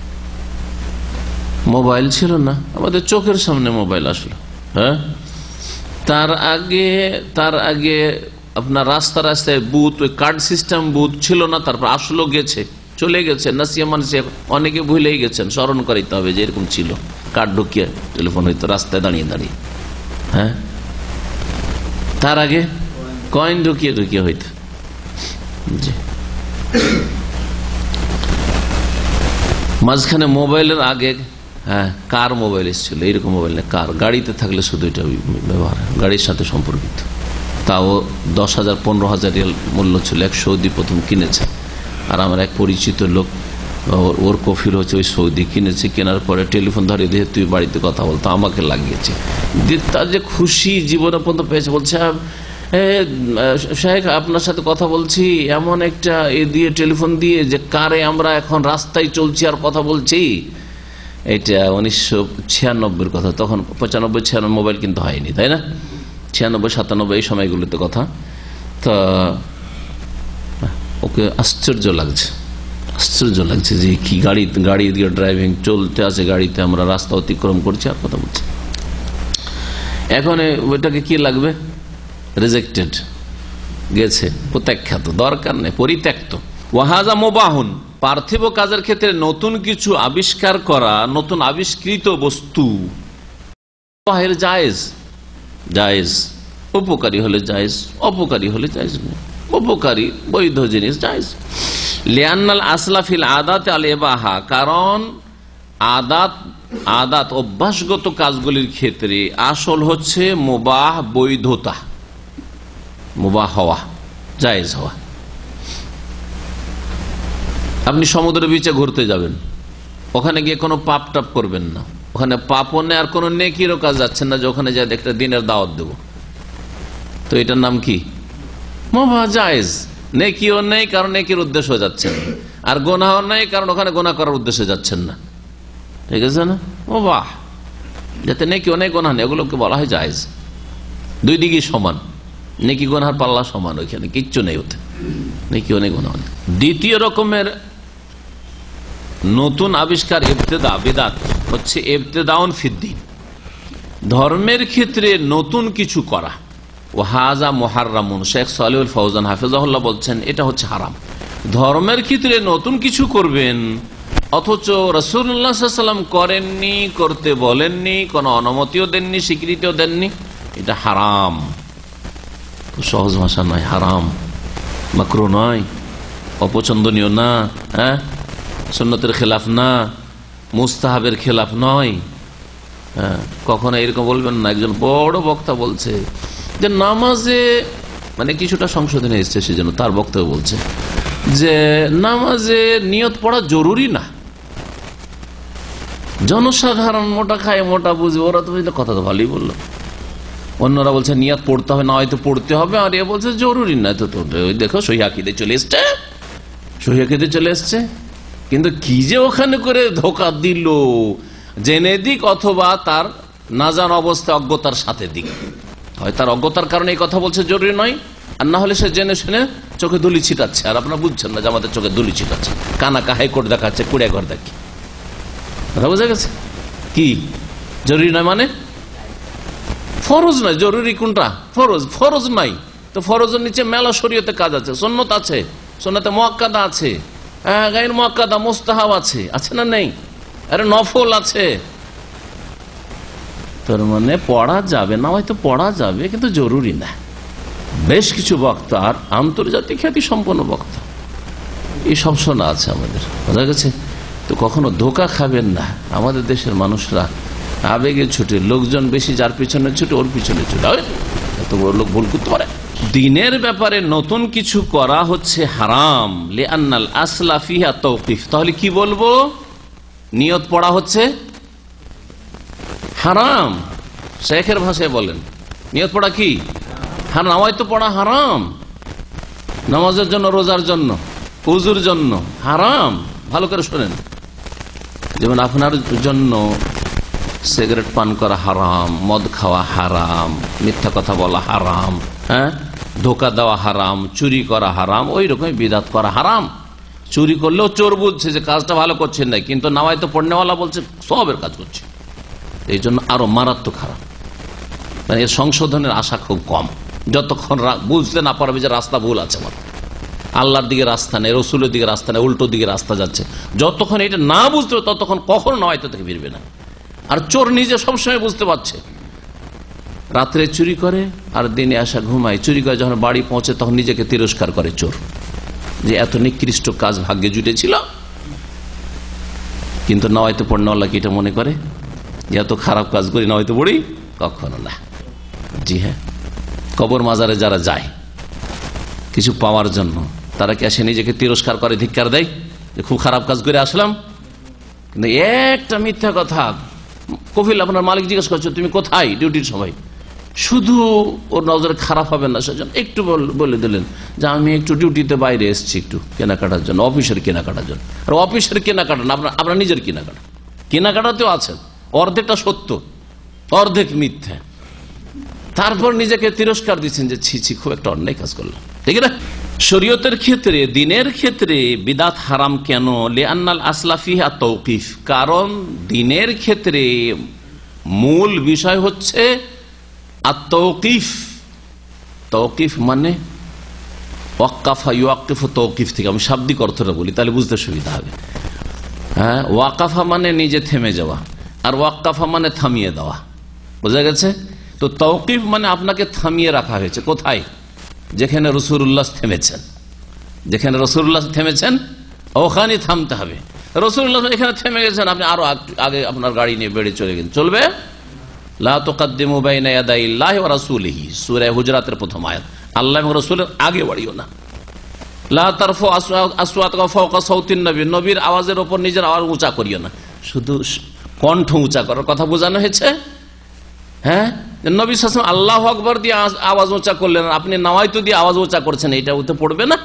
মোবাইল ছিল না, আমাদের চোখের সামনে মোবাইল আসলো, হ্যাঁ তার আগে তার আগে আপনার রাস্তা রাস্তায় বুথ, ওই কার্ড সিস্টেম বুথ ছিল না, তারপর আসলো, গেছে, চলে গেছে, নাসিয়া মানসিয়া অনেকে ভুলেই গেছেন, স্মরণ করাইতে হবে যে এরকম ছিল, কার্ড ঢুকিয়ে টেলিফোন হইতো রাস্তায় দাঁড়িয়ে দাঁড়িয়ে। হ্যাঁ, তার আগে কয়েন ঢুকিয়ে ঢুকিয়ে হইতো। জি, মাঝখানে মোবাইলের আগে হ্যাঁ কার মোবাইল এসেছিল, এইরকম মোবাইল না, কার, গাড়িতে থাকলে শুধু এটা ব্যবহার, গাড়ির সাথে সম্পর্কিত, তাও দশ হাজার পনেরো হাজার রিয়াল মূল্য ছিল, এক সৌদি প্রথম কিনেছে, আর আমার এক পরিচিত লোক ওর কফিল হচ্ছে ওই সৌদি কিনেছে, কেনার পরে টেলিফোন ধরিয়ে দিয়ে তুই বাড়িতে কথা বলতো, আমাকে লাগিয়েছে, তার যে খুশি জীবনে পর্যন্ত পেয়েছে, বলছে শাইখ আপনার সাথে কথা বলছি এমন একটা এ দিয়ে টেলিফোন দিয়ে যে কারে আমরা এখন রাস্তায় চলছি আর কথা বলছি। এটা উনিশশো ছিয়ানব্বইয়ের কথা, তখন পঁচানব্বই ছিয়ানব্বই মোবাইল কিন্তু হয়নি, তাই না? ছিয়ানব্বই সাতানব্বই এই সময়গুলোতে কথা। তো ওকে আশ্চর্য লাগছে, আশ্চর্য লাগছে যে কি গাড়ি গাড়ি দিয়ে ড্রাইভিং চলতে আছে, গাড়িতে আমরা রাস্তা অতিক্রম করছি আর কথা বলছি। এখন ওইটাকে কি লাগবে? রিজেক্টেড, গেছে, প্রত্যাখ্যাত, দরকার নেই, পরিত্যক্ত। ওয়াহাজা মুবাহুন, পার্থিব কাজের ক্ষেত্রে নতুন কিছু আবিষ্কার করা, নতুন আবিষ্কৃত বস্তু জায়েজ, জায়েজ, উপকারী হলে জায়েজ, অপকারী হলে জায়েজ নেই, উপকারী বৈধ জিনিস জায়েজ। লিআন্নাল আসলা ফিল আদাত আল ইবাহা, কারণ আদাত আদাত অভ্যাসগত কাজগুলির ক্ষেত্রে আসল হচ্ছে মুবাহ, বৈধতা, মুবাহ হওয়া, জায়েজ হওয়া। আপনি সমুদ্রের বিচে ঘুরতে যাবেন, ওখানে গিয়ে কোনো পাপ টাপ করবেন না, ওখানে পাপও নেই আর কোনো নেকিরও কাজ যাচ্ছেন না যে ওখানে যা একটা দিনের দাওয়াত দেব, তো এটার নাম কি? মুবাহ, জায়েজ। নেকিও নেই কারণ নেকির উদ্দেশ্য যাচ্ছেন, আর গোনাও নেই কারণ ওখানে গোনা করার উদ্দেশ্যে যাচ্ছেন না, ঠিক আছে না? মুবাহ, যাতে নেকিও নেই গোনা নেই, এগুলোকে বলা হয় জায়েজ। দুই দিকে সমান, নেকি গোনার পাল্লা সমান, ওইখানে কিচ্ছু নেই, ওতে নেকিও নেই গোনাও নেই। দ্বিতীয় রকমের নতুন আবিষ্কার ইবতিদা, বিদআত হচ্ছে ইবতিদাউন ফিদ্দীন, ধর্মের ক্ষেত্রে নতুন কিছু করা। ওয়াহাজা মুহাররামুন, শেখ সালেহুল ফৌজান হাফিজাহুল্লাহ বলছেন এটা হচ্ছে হারাম। ধর্মের ক্ষেত্রে নতুন কিছু করবেন অথচ রাসূলুল্লাহ সাল্লাল্লাহু আলাইহি ওয়াসাল্লাম করেননি, করতে বলেননি, কোনো অনুমতিও দেননি, স্বীকৃতিও দেননি, এটা হারাম। সহজ ভাষা নয়, হারাম, মাকরুহ নয়, অপছন্দনীয় না, হ্যাঁ সুন্নতের খেলাফ না, মুস্তাহাবের খেলাফ নয়। হ্যাঁ, কখনো এরকম বলবেন না। একজন বড় বক্তা বলছে যে নামাজে, মানে কিছুটা সংশোধনে এসছে সেজন্য তার বক্তব্য বলছে যে নামাজে নিয়ত পড়া জরুরি না। জনসাধারণ মোটা খায় মোটা বুঝবে, ওরা তো কথা তো ভালোই বললো, অন্যরা বলছে নিয়াত পড়তে হবে না, হয়তো পড়তে হবে, আর এ বলছে জরুরি না। তো দেখো সহিহ আকীদা চলে এসছে, সহিহ আকীদা চলে এসছে। কিন্তু কি যে ওখানে করে ধোকা দিল, জেনে দিক অথবা তার না জানা অবস্থা অজ্ঞতার সাথে দিক, হয় তার অজ্ঞতার কারণে এই কথা বলছে জরুরি নয়, আর না হলে সে জেনে শুনে চোখে ধুলি ছিটাচ্ছে। আর আপনারা বুঝছেন না যে আমাদের চোখে ধুলি ছিটাচ্ছে, কানাকা হাইকোর্ট দেখাচ্ছে, কুড়িয়া ঘর দেখি। কথা বোঝা গেছে? কি জরুরি নয় মানে ফরজ নয়, জরুরি কোনটা? ফরজ। ফরজ নাই তো ফরজের নিচে মেলা শরীয়তে কাজ আছে, সুন্নত আছে, সুন্নতে মুআক্কাদা আছে, গায়র মুআক্কাদা মুস্তাহাব আছে, আছে না নেই? আরে নফল আছে। তার মানে পড়া যাবে না, হয়তো পড়া যাবে কিন্তু জরুরি না। বেশ কিছু বক্তা আর আন্তর্জাতিক খ্যাতি সম্পন্ন বক্তা এই সব শোনা আছে আমাদের, বোঝা গেছে? তো কখনো ধোকা খাবেন না। আমাদের দেশের মানুষরা আবেগে ছুটে, লোকজন বেশি যার পিছনে ছুটে ওর পিছনে ছুটে, এত বড় লোক ভুল করতে পারে। দিনের ব্যাপারে নতুন কিছু করা হচ্ছে হারাম, লিআন্নাল আসলা ফিহা তাওকিফ। তাহলে কি বলবো? নিয়ত পড়া হচ্ছে হারাম। শেখের ভাষায় বলেন নিয়ত পড়া কি হারাম, নামাজ তো পড়া হারাম, নামাজের জন্য, রোজার জন্য, উজুর জন্য হারাম। ভালো করে শোনেন, যেমন আপনার জন্য সিগারেট পান করা হারাম, মদ খাওয়া হারাম, মিথ্যা কথা বলা হারাম, হ্যাঁ, ধোকা দেওয়া হারাম, চুরি করা হারাম, ওই রকম বিদাত করা হারাম। চুরি করলেও চোর বুঝছে যে কাজটা ভালো করছেন না, কিন্তু নামাজ তো পড়নেওয়ালা বলছে সবের কাজ করছে, এই জন্য আরো মারাত্মক হারাম। মানে এর সংশোধনের আশা খুব কম, যতক্ষণ বুঝতে না পারবে যে রাস্তা ভুল আছে, আমার আল্লাহর দিকে রাস্তা নেই, রসুলের দিকে রাস্তা নেই, উল্টো দিকে রাস্তা যাচ্ছে, যতক্ষণ এটা না বুঝতে হবে ততক্ষণ কখনো নামাজ থেকে ফিরবে না। আর চোর নিজে সবসময় বুঝতে পারছে, রাত্রে চুরি করে আর দিনে আসা ঘুমায়, চুরি করে যখন বাড়ি পৌঁছে তখন নিজেকে তিরস্কার করে চোর, যে এত নিকৃষ্ট কাজ ভাগ্যে জুটেছিল। কিন্তু নামাজে পড়নেওয়ালা কি এটা মনে করে যে এত খারাপ কাজ করি নামাজে পড়ি? কখনো না। জি হ্যাঁ, কবর মাজারে যারা যায় কিছু পাওয়ার জন্য, তারা কি আসে নিজেকে তিরস্কার করে, ধিক্কার দেয় যে খুব খারাপ কাজ করে আসলাম? কিন্তু একটা মিথ্যা কথা, কফিল আপনার মালিক জিজ্ঞেস করছে তুমি কোথায় ডিউটির সময়, শুধু ওর নজরে খারাপ হবে না সেজন্য একটু বলে দিলেন যে আমি একটু ডিউটিতে বাইরে এসেছি একটু কেনাকাটার জন্য, অফিসের কেনাকাটার জন্য। আর অফিসের কেনাকাটা না, আপনার আপনার নিজের কেনাকাটা, কেনাকাটাতেও আছেন, অর্ধেকটা সত্য অর্ধেক মিথ্যা, তারপর নিজেকে তিরস্কার দিচ্ছেন যে ছি ছি খুব একটা অন্যায় কাজ করলাম। ঠিক না? শরীয়তের ক্ষেত্রে, দিনের ক্ষেত্রে বিদাত হারাম কেন? লিআন্নাল আসলা ফিহা তাওকিফ, কারণ দিনের ক্ষেত্রে মূল বিষয় হচ্ছে আত-তাওকিফ। তাওকিফ মানে ওয়াক্কাফা ইউওয়াক্কিফু তাওকিফ থেকে, আমি শাব্দিক অর্থটা বলি তাহলে বুঝতে সুবিধা হবে। হ্যাঁ, ওয়াকাফা মানে নিজে থেমে যাওয়া, আর ওয়াক্কাফা মানে থামিয়ে দেওয়া, বোঝা গেছে? তো তাওকিফ মানে আপনাকে থামিয়ে রাখা হয়েছে। কোথায়? যেখানে রাসূলুল্লাহ থেমেছেন, যেখানে রাসূলুল্লাহ থেমেছেন ওখানে থামতে হবে। রাসূলুল্লাহ এখানে থেমে গেছেন, আপনি আরো আগে আপনার গাড়ি নিয়ে বেড়ে চলে গেছেন, চলবে? লা তুকাদ্দিমু বাইনা ইয়াদাইল্লাহি ওয়া রাসূলিহি, সূরা হুজুরাতের প্রথম আয়াত। আল্লাহ এবং রাসূলের আগে বাড়িও না। লা তারফু আসওয়াতাকুম ফাওকা সাউতিন নবী, নবীর আওয়াজের উপর নিজের আওয়াজ উঁচা করিও না। শুধু কণ্ঠ উঁচা করার কথা বোঝানো হয়েছে। হ্যাঁ, নবী সাল্লাল্লাহু আলাইহি ওয়াসাল্লাম আল্লাহু আকবার দিয়ে আওয়াজ উঁচা করলেন, আপনি নাওয়াইতু দিয়ে আওয়াজ উঁচা করছেন, এটা উঠে পড়বে না?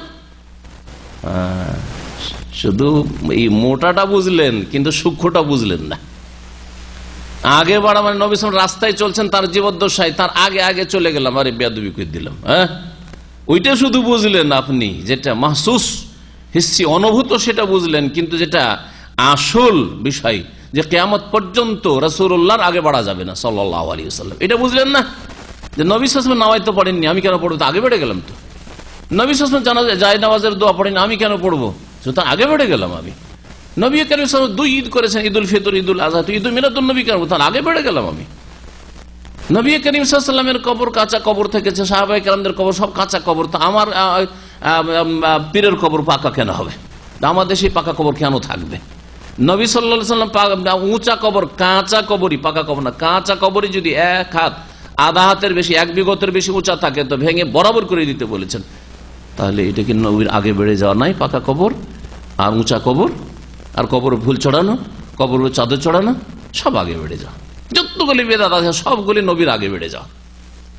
শুধু এই মোটাটা বুঝলেন কিন্তু সূক্ষ্মটা বুঝলেন না। আগে বাড়া মানে নবী সাল্লাল্লাহু আলাইহি ওয়াসাল্লাম রাস্তায় চলছেন, তার জীবদ্দশায় তার আগে আগে চলে গেলাম, আরে বেয়াদবি করে দিলাম। হ্যাঁ, ওইটা শুধু বুঝলেন আপনি, যেটা মাহসুস হিস্সি অনুভূত সেটা বুঝলেন, কিন্তু যেটা আসল বিষয় যে কিয়ামত পর্যন্ত রাসূলুল্লাহর আগে বাড়া যাবে না সাল্লাল্লাহু আলাইহি ওয়াসাল্লাম, এটা বুঝলেন না? যে নবী সাল্লাল্লাহু আলাইহি ওয়াসাল্লাম নামাজ তো পড়েননি, আমি কেন পড়বো? আগে বেড়ে গেলাম তো। নবী সাল্লাল্লাহু আলাইহি ওয়াসাল্লাম জানা যায় নামাজের দোয়া পড়েনি, আমি কেন পড়বো? সুতরাং আগে বেড়ে গেলাম আমি। নবী কারীম সাল্লাল্লাহু আলাইহি ওয়াসাল্লাম দুই ঈদ করেছেন, ঈদুল ফিতর, ঈদুল আযহা, তো ঈদুল মিলাদুন নবী কেন? তাহলে আগে বেড়ে গেলাম আমি। নবী করিম সাল্লাল্লাহু আলাইহি ওয়াসাল্লামের কবর কাঁচা কবর থেকেছে, সাহাবায়ে কেরামদের কবর সব কাঁচা কবর, তো আমার পীরের কবর পাকা কেন হবে? আমার দেশে পাকা কবর কেন থাকবে? নবী সাল্লাল্লাহু আলাইহি ওয়াসাল্লাম উঁচা কবর, কাঁচা কবরই, পাকা কবর না, কাঁচা কবরই যদি এক হাত আধা হাতের বেশি, এক বিগতের বেশি উঁচা থাকে তো ভেঙে বরাবর করে দিতে বলেছেন। তাহলে এটা কি নবীর আগে বেড়ে যাওয়া নাই? পাকা কবর আর উঁচা কবর আর কবর ফুল চড়ানো, কবর চাদর চড়ানো, সব আগে বেড়ে যাওয়া। যতগুলি বেদাত আছে সবগুলি নবীর আগে বেড়ে যাওয়া।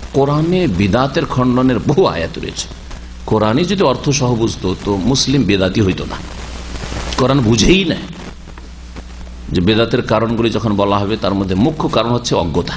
কোরআনে বিদাতের খণ্ডনের বহু আয়াত রয়েছে। কোরআনে যদি অর্থ সহ বুঝতো তো মুসলিম বেদাতি হইতো না। কোরআন বুঝেই না যে বেদাতের কারণগুলি যখন বলা হবে তার মধ্যে মুখ্য কারণ হচ্ছে অজ্ঞতা।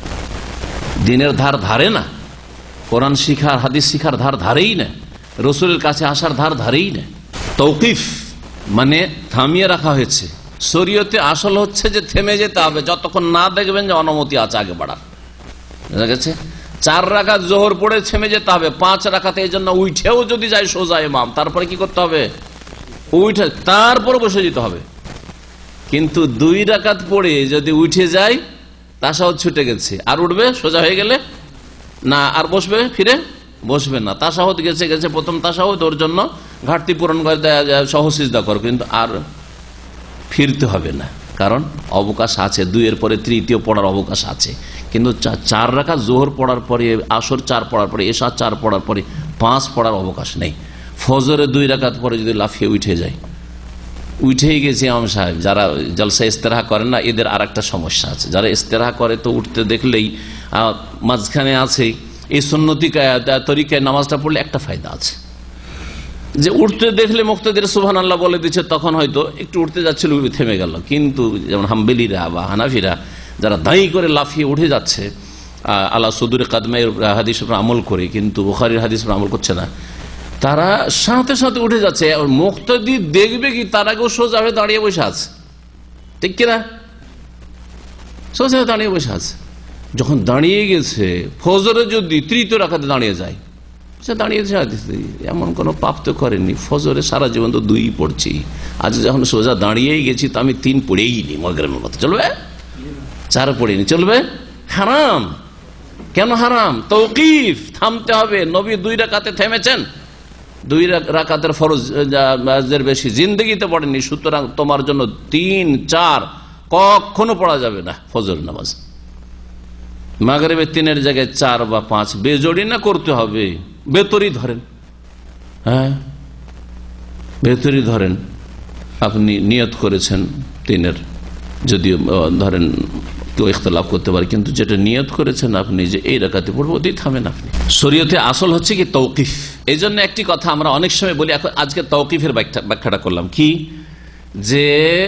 দিনের ধার ধারে না, কোরআন শিখার হাদিস শিখার ধার ধারেই না, রসুলের কাছে আসার ধার ধারেই না। তৌকিফ মানে থামিয়ে রাখা হয়েছে। শরীয়তে আসল হচ্ছে যে থেমে যেতে হবে যতক্ষণ না দেখবেন যে অনুমতি আছে আগে বাড়ার। বুঝা গেছে? চার রাকাত জোহর পড়ে থেমে যেতে হবে, পাঁচ রাকাতে এই জন্য উঠেও যদি যায় সোজা ইমাম, তারপরে কি করতে হবে? উঠে তারপর বসে যেতে হবে। কিন্তু দুই রাকাত পড়ে যদি উঠে যায় তাশাহুদ ছুটে গেছে, আর উঠবে সোজা হয়ে গেলে না, আর বসবে ফিরে বসবে না। তাশাহুদ গেছে গেছে প্রথম তাশাহুদ, ওর জন্য ঘাটতি পূরণ করে সহ সিজদা করো, কিন্তু আর ফিরতে হবে না, কারণ অবকাশ আছে, দুইয়ের পরে তৃতীয় পড়ার অবকাশ আছে। কিন্তু চার রাকাত জোহর পড়ার পরে, আসর চার পড়ার পরে, এশা চার পড়ার পরে পাঁচ পড়ার অবকাশ নেই। ফজরে দুই রাকাত পরে যদি লাফিয়ে উঠে যায়, উঠেই গেছে ইমাম সাহেব। যারা জলসা ইস্তেরাহা করেন না, এদের আর একটা সমস্যা আছে। যারা ইস্তেরাহা করে তো উঠতে দেখলেই মাঝখানে আছে, এই সুন্নতি তরিকায় নামাজটা পড়লে একটা ফায়দা আছে যে উঠতে দেখলে মুক্তাদির সুবহানাল্লাহ বলে দিচ্ছে, তখন হয়তো একটু উঠতে যাচ্ছিল থেমে গেল। কিন্তু যেমন হাম্বেলিরা বা হানাফিরা যারা দায়ী করে লাফিয়ে উঠে যাচ্ছে আল্লাহ সুদুরে কাদমায়ের হাদিস আমল করে, কিন্তু বুখারীর হাদিস আমল করছে না, তারা সাথে সাথে উঠে যাচ্ছে। মুক্তাদি দেখবে কি তার আগেও সোজা হয়ে দাঁড়িয়ে বসে আছে, ঠিক কিনা? সোজা হয়ে দাঁড়িয়ে বসে আছে। যখন দাঁড়িয়ে গেছে, ফজরে যদি তৃতীয় রাকাতে দাঁড়িয়ে যায়, সে দাঁড়িয়ে এমন কোনো পাপ তো করেনি, ফজরে সারা জীবন তো দুই পড়ছি, আজ যখন সোজা দাঁড়িয়েই গেছি তো আমি তিন পড়েই নি, মাগরিবের মতো চলবে, চার পড়েনি চলবে? হারাম। কেন হারাম? তৌকিফ, থামতে হবে। নবী দুই রাকাতে থেমেছেন, দুই রাকাতের ফরজের বেশি জিন্দগিতে পড়েনি, সুতরাং তোমার জন্য তিন চার কখনো পড়া যাবে না ফজর নামাজ। মাগরিবের তিনের জায়গায় চার বা পাঁচ বেজড়ি না করতে হবে, বেতরি ধরেন, হ্যাঁ বেতরি ধরেন। আপনি নিয়ত করেছেন তিনের, যদিও ধরেন কেউ ইখতিলাফ করতে পারে, কিন্তু যেটা নিয়ত করেছেন আপনি যে এই রাকাতে পড়বো, ওতেই থামেন আপনি। শরীয়তে আসল হচ্ছে কি তৌকিফ। এই জন্য একটি কথা আমরা অনেক সময় বলি, এখন আজকে তৌকিফের ব্যাখ্যাটা করলাম কি, যে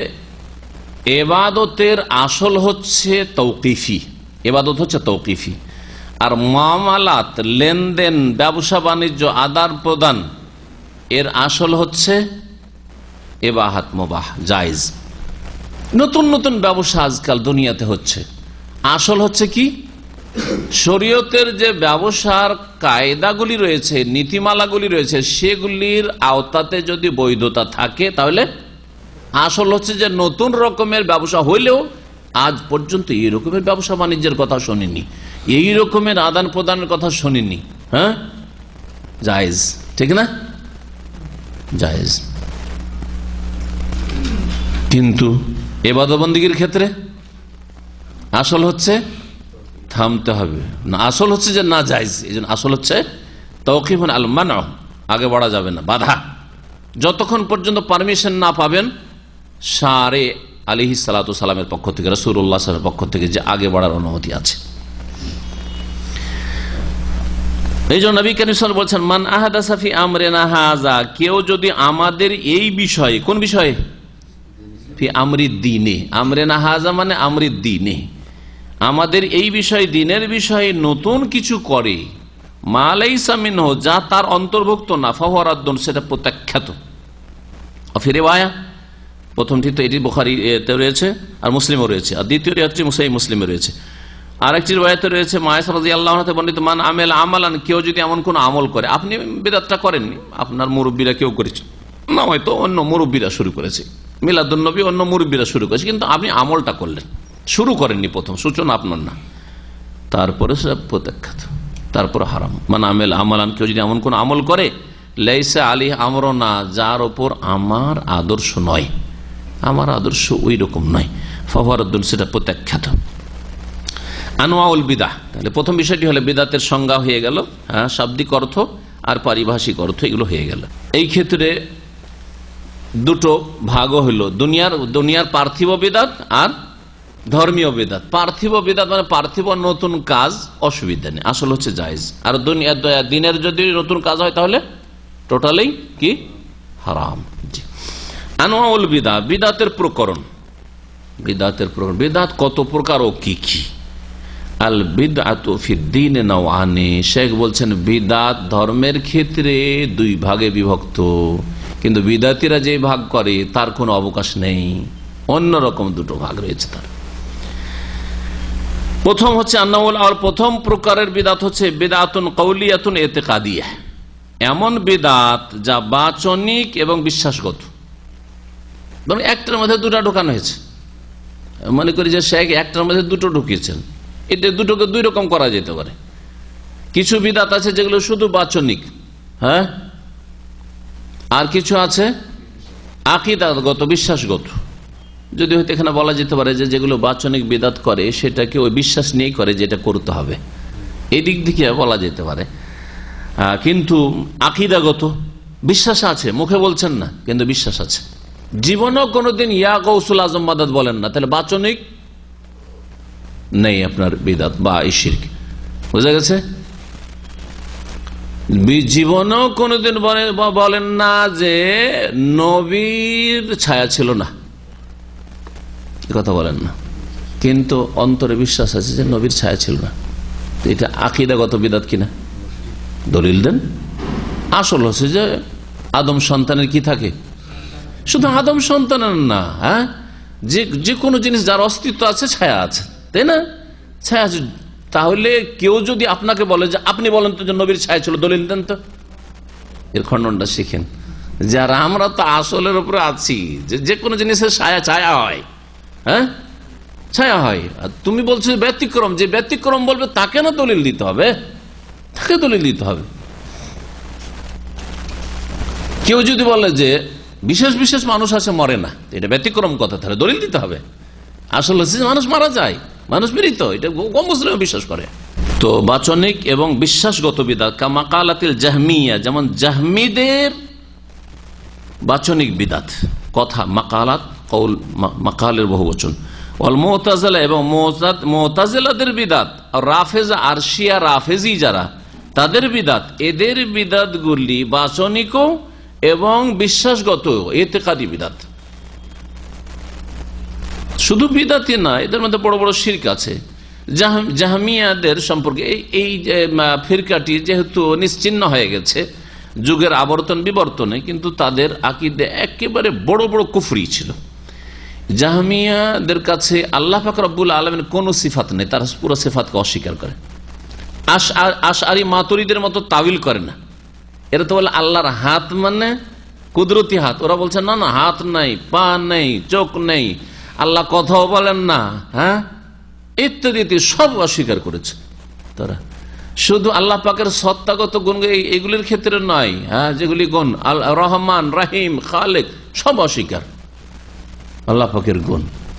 এবাদতের আসল হচ্ছে তৌকিফি, এবাদত হচ্ছে তৌকিফি, আর মামালাত লেনদেন ব্যবসা বাণিজ্য আদান প্রদান এর আসল হচ্ছে এবাহাত মুবাহ জায়েজ। নতুন নতুন ব্যবসা আজকাল দুনিয়াতে হচ্ছে, আসল হচ্ছে কি শরীয়তের যে ব্যবসার কায়দাগুলি রয়েছে, নীতিমালাগুলি রয়েছে, সেগুলির আওতাতে যদি বৈধতা থাকে তাহলে আসল হচ্ছে যে নতুন রকমের ব্যবসা হইলেও আজ পর্যন্ত এই রকমের ব্যবসা বাণিজ্যের কথা শুনিনি, এই রকমের আদান প্রদানের কথা শুনিনি, হ্যাঁ জায়েজ, ঠিক না? জায়েজ। কিন্তু ইবাদত বন্দেগীর ক্ষেত্রে আসল হচ্ছে থামতে হবে না, আসল হচ্ছে যে না জায়েজ। এই জন্য আসল হচ্ছে তাওকিফ আল মানা, আগে বাড়া যাবে না, বাধা। যতক্ষণ পর্যন্ত পারমিশন না পাবেন সারে আলাইহিস সালাতু সালামের পক্ষ থেকে, রাসূলুল্লাহ সাল্লাল্লাহু আলাইহি ওয়াসাল্লামের পক্ষ থেকে যে আগে বাড়ার অনুমতি আছে। এই জন্য নবী করিম সাল্লাল্লাহু আলাইহি ওয়াসাল্লাম বলছেন, মান আহাদাসা ফি আমরিনা হাযা, কেউ যদি আমাদের এই বিষয়ে, কোন বিষয়ে? ফি আমরি দ্বীনে, আমরিনা হাযা মানে আমরি দ্বীনে, আমাদের এই বিষয় দিনের বিষয়ে নতুন কিছু করে, মা লাইসা মিনহু, যা তার অন্তর্ভুক্ত না, ফাহুয়া রাদ্দুন, সেটা প্রত্যাখ্যাত। ফিরে আয়া প্রথমটি তো এটি বুখারীতে রয়েছে আর মুসলিমও রয়েছে, আর দ্বিতীয়টি হচ্ছে সহিহ মুসলিমে রয়েছে। আরেকটি রাওয়ায়াতে রয়েছে মায়েশা রাদিয়াল্লাহু আনহা বর্ণিত, মান আমেল আমালান, কেউ যদি এমন কোন আমল করে, আপনি বিদআতটা করেননি, আপনার মুরব্বীরা কেউ করেছে না, হয়তো অন্য মুরব্বীরা শুরু করেছে, মিলাদুন নবী অন্য মুরব্বীরা শুরু করেছে, কিন্তু আপনি আমলটা করলেন, শুরু করেননি, প্রথম সূচনা আপনার না, তারপরে সেটা প্রত্যাখ্যাত, তারপর হারাম। মান আমেল আমালান, কেউ যদি এমন কোন আমল করে, লাইসা আলাইহি আমরুনা, যার ওপর আমার আদর্শ নয়, আমার আদর্শ ওই রকম নয়, ফাহুয়া রাদ্দুন, সেটা প্রত্যাখ্যাত। আনওয়াউল বিদআহ, তাহলে প্রথম বিষয়টি হলো বিদআতের সংজ্ঞা হয়ে গেল, হ্যাঁ শাব্দিক অর্থ আর পারিভাষিক অর্থ, এগুলো হয়ে গেল। এই ক্ষেত্রে দুটো ভাগও হলো, দুনিয়ার দুনিয়ার পার্থিব বিদআত আর ধর্মীয় বিদাত। পার্থিব বিদাত মানে পার্থিব নতুন কাজ, অসুবিধা নেই, আসল হচ্ছে জায়েজ। আর দিনের যদি নতুন কাজ হয় তাহলে টোটালি কি হারাম। আনওয়াউল বিদা, বিদাতের প্রকরণ। বিদাতের প্রকরণ, বিদাত কত প্রকার ও কি কি? আল বিদআতু ফিদ্দীন নাওআনি, শেখ বলছেন বিদাত ধর্মের ক্ষেত্রে দুই ভাগে বিভক্ত, কিন্তু বিদাতীরা যে ভাগ করে তার কোনো অবকাশ নেই, অন্যরকম দুটো ভাগ রয়েছে তার। প্রথম হচ্ছে আন্নাউল, আর প্রথম প্রকারের বিদাত হচ্ছে বিদআতুন কওলিয়াতুন ইতিকাদিয়া, এমন বিদাত যা বাচনিক এবং বিশ্বাসগত। ধরুন একটার মধ্যে দুটো ঢোকানো হয়েছে, মনে করি যে শেখ একটার মধ্যে দুটো ঢুকিয়েছেন, এটা দুটোকে দুই রকম করা যেতে পারে। কিছু বিদাত আছে যেগুলো শুধু বাচনিক, হ্যাঁ, আর কিছু আছে আকীদাগত, বিশ্বাসগত। যদি হয়তো এখানে বলা যেতে পারে যে যেগুলো বাচনিক বিদাত করে সেটাকে ওই বিশ্বাস নিয়েই করে যেটা করতে হবে, এই দিক থেকে বলা যেতে পারে। কিন্তু আকীদাগত বিশ্বাস আছে, মুখে বলছেন না কিন্তু বিশ্বাস আছে, জীবনেও কোনোদিন ইয়া গৌসুল আজম মাদাদ বলেন না, তাহলে বাচনিক নেই আপনার বিদাত বা শিরক। বুঝা গেছে? জীবনেও কোনোদিন বলেন না যে নবীর ছায়া ছিল না, কথা বলেন না, কিন্তু অন্তরে বিশ্বাস আছে যে নবীর ছায়া ছিল না। এটা আকীদাগত বিদাত কিনা? দলিল দেন। আসল হচ্ছে যে আদম সন্তানের কি থাকে, শুধু আদম সন্তানের না, হ্যাঁ, যে যে কোনো জিনিস যার অস্তিত্ব আছে ছায়া আছে, তাই না? ছায়া আছে। তাহলে কেউ যদি আপনাকে বলে যে আপনি বলেন তো যে নবীর ছায়া ছিল, দলিল দেন তো, এর খণ্ডনটা শিখেন। যারা আমরা তো আসলের উপরে আছি যে যে কোনো জিনিসের ছায়া ছায়া হয়, হ্যাঁ, ছায়া হয়। আর তুমি বলছো ব্যতিক্রম, যে ব্যতিক্রম বলবে তাকে না দলিল দিতে হবে, তাকে দলিল দিতে হবে। কেউ যদি বলে যে বিশেষ বিশেষ মানুষ আছে মরে না, এটা ব্যতিক্রম কথা, তাহলে দলিল দিতে হবে। আসলে মানুষ মারা যায়, মানুষ মৃত, এটা কম মুসলিম বিশ্বাস করে। তো বাচনিক এবং বিশ্বাসগত বিদাত কামা কালাতিল জাহমিয়া, যেমন জাহমিদের বাচনিক বিদাত, কথা মাকালাত, কৌল মাকালের বহু বচন। ওয়াল মুতাজিলা, এবং মুতাজিলাদের বিদাত, রাফেজা আর শিয়া রাফেজি যারা, তাদের বিদাত, এদের বিদাত গুলি বাচনিক এবং বিশ্বাসগত ইতিকাদি বিদাত। শুধু বিদাতই না, এদের মধ্যে বড় বড় শিরক আছে। জাহমিয়াদের সম্পর্কে এই ফিরকাটি যেহেতু নিশ্চিহ্ন হয়ে গেছে যুগের আবর্তন বিবর্তনে, কিন্তু তাদের আকীদা একেবারে বড় বড় কুফরি ছিল। জাহমিয়াদের কাছে আল্লাহ পাক রব্বুল আলামিনের কোন সিফাত নেই, তারা পুরো সিফাতকে অস্বীকার করে। আশআরী মাতুরিদের মতো তাবিল করে না, এরা তো বলে আল্লাহর হাত মানে কুদরতি হাত, ওরা বলছে না না, হাত নাই, পা নেই, চোখ নেই, আল্লাহ কথাও বলেন না, হ্যাঁ, ইত্যাদি সব অস্বীকার করেছে তারা। শুধু আল্লাহ পাকের সত্তাগত গুণ এগুলির ক্ষেত্রে নয়, হ্যাঁ, যেগুলি গুণ রহমান, রাহিম, খালেক, সব অস্বীকার আল্লাহ পাকের গুণ।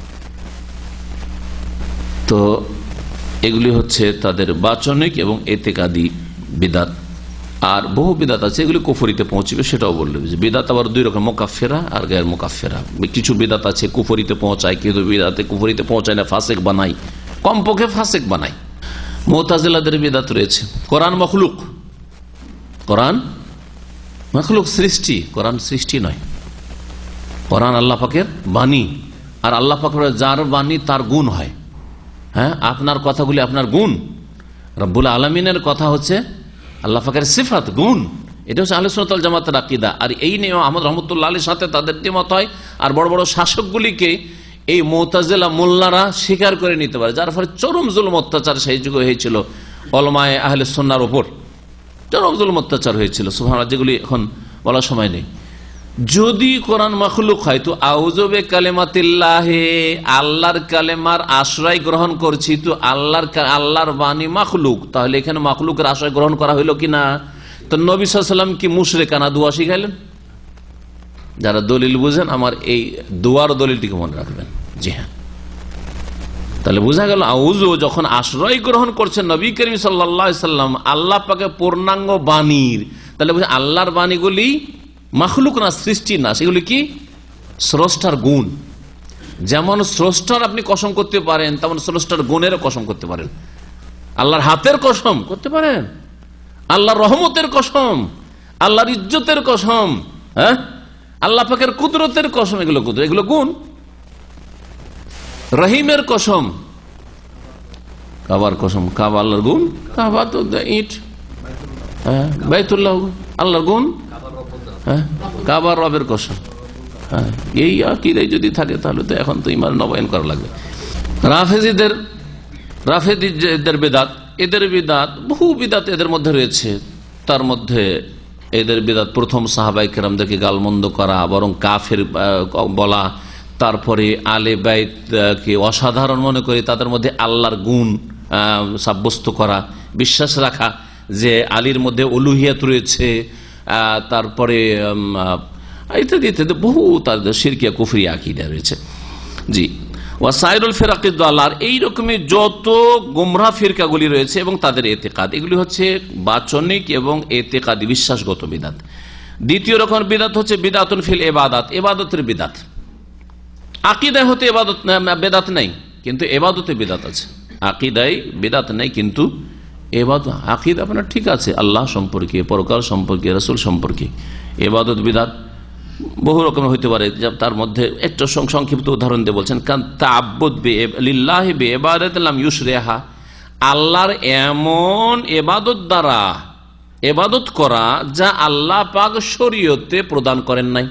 তো এগুলি হচ্ছে তাদের বাচনিক এবং ইতিকাদি বিদাত। আর বহু বিদাত আছে এগুলি কুফরিতে পৌঁছবে, সেটাও বললে যে বিদাত আবার দুই রকম, মোকাফেরা আর গায়ের মোকাফেরা। কিছু বিদাত আছে কুফরিতে পৌঁছায়, কিন্তু বিদাতে কুফরিতে পৌঁছায় না, ফাসেক বানায়, কমপক্ষে ফাসেক বানায়। মুতাজিলাদের বিদাত রয়েছে কোরআন মখলুক, কোরআন মখলুক, সৃষ্টি, কোরআন সৃষ্টি নয়, কোরআন আল্লাহ পাকের বাণী। আর আল্লাহ পাকের যার বাণী তার গুণ হয়, হ্যাঁ, আপনার কথাগুলি আপনার গুণ, রব্বুল আলামিনের কথা হচ্ছে আল্লাহ পাকের সিফাত, গুণ। এটা হচ্ছে আহলে সুন্নাত ওয়াল জামাতের আকীদা। আর এই নিয়ে আহমদ রহমতুল্লাহ আলীর সাথে তাদের দ্বিমত হয়। আর বড় বড় শাসকগুলিকে এই মুতাজিলা মোল্লারা স্বীকার করে নিতে পারে, যার ফলে চরম জুলুম অত্যাচার সেই যুগে হয়েছিল উলামায়ে আহলে সুন্নাহর উপর, চরম জুলুম অত্যাচার হয়েছিল, সুবহানাল্লাহ, যেগুলি এখন বলার সময় নেই। যদি কোরআন মাখলুক হয় তো আউযু বিকালিমাতিল্লাহি, আল্লাহর কালেমার আশ্রয় গ্রহণ করছি, তো আল্লাহর আল্লাহর বাণী মাখলুক, তাহলে এখানে মাখলুকের আশ্রয় গ্রহণ করা হইল কিনা? তো নবী সাল্লাল্লাহু আলাইহি ওয়াসাল্লাম কি মুশরিকানা দোয়া শিখাইলেন? যারা দলিল বুঝেন আমার এই দোয়ার দলিলটিকে মনে রাখবেন। জি হ্যাঁ, তাহলে বোঝা গেল আউযু যখন আশ্রয় গ্রহণ করছেন নবী করিম সাল্লাল্লাহু আলাইহি ওয়াসাল্লাম আল্লাহ পাকের পূর্ণাঙ্গ বাণীর, তাহলে বুঝে আল্লাহর বাণীগুলি মাখলুক না, সৃষ্টি না, সেগুলি কি স্রষ্টার গুণ। যেমন স্রষ্টার আপনি কসম করতে পারেন, তেমন স্রষ্টার গুণেরও কসম করতে পারেন। আল্লাহর হাতের কসম করতে পারেন, আল্লাহর রহমতের কসম, আল্লাহর ইজ্জতের কসম, হ্যাঁ, আল্লাহ পাকের কুদরতের কসম, এগুলো কুদরত, এগুলো গুণ। রহিমের কসম, কাবার কসম, কাবা আল্লাহর গুণ, কাবা তো ইট, হ্যাঁ, বাইতুল্লাহ আল্লাহর গুণ, হ্যাঁ, কাবার রবের কসম। হ্যাঁ, এই আকীদায় যদি থাকে তাহলে তো এখন তো ঈমান নবায়ন করা লাগবে। রাফেজিদের রাফেজিদের বিদআত, এদের বিদআত, বহু বিদআত এদের মধ্যে রয়েছে। তার মধ্যে এদের বিদআত প্রথম সাহাবায়ে কেরামদেরকে গালমন্দ করা, বরং কাফের বলা, তারপরে আলে বাইতকে অসাধারণ মনে করে তাদের মধ্যে আল্লাহর গুণ সাব্যস্ত করা, বিশ্বাস রাখা যে আলীর মধ্যে উলুহিয়াত রয়েছে, তারপরে ইত্যাদি ইত্যাদি বহু তাদের শিরকিয়া কুফরিয়া আকীদা রয়েছে। জি, ওয়াসাইরুল ফিরাকিদ দালার, এই রকমের যত গোমরাহ ফিরকাগুলি রয়েছে এবং তাদের এতেকাদ, এগুলি হচ্ছে বাচনিক এবং এতেকাদি বিশ্বাসগত বিদাত। দ্বিতীয় রকম বিদাত হচ্ছে বিদাতুন ফিল ইবাদাত, ইবাদতের বিদাত। আকীদায় হতে ইবাদত বেদাত নাই, কিন্তু ইবাদতে বিদাত আছে। আকীদায় বিদাত নাই, কিন্তু ইবাদত, আকীদা আপনার ঠিক আছে আল্লাহ সম্পর্কে, পরকাল সম্পর্কে, রাসূল সম্পর্কে। ইবাদত বিদাত বহু রকমের হইতে পারে, তার মধ্যে একটা সংক্ষিপ্ত উদাহরণ দিয়ে বলছেন, কান তাআব্বুদ লিল্লাহি বিইবাদাতিন লাম ইউশরিহা, আল্লাহর এমন ইবাদত দ্বারা ইবাদত করা যা আল্লাহ পাক শরীয়তে প্রদান করেন নাই,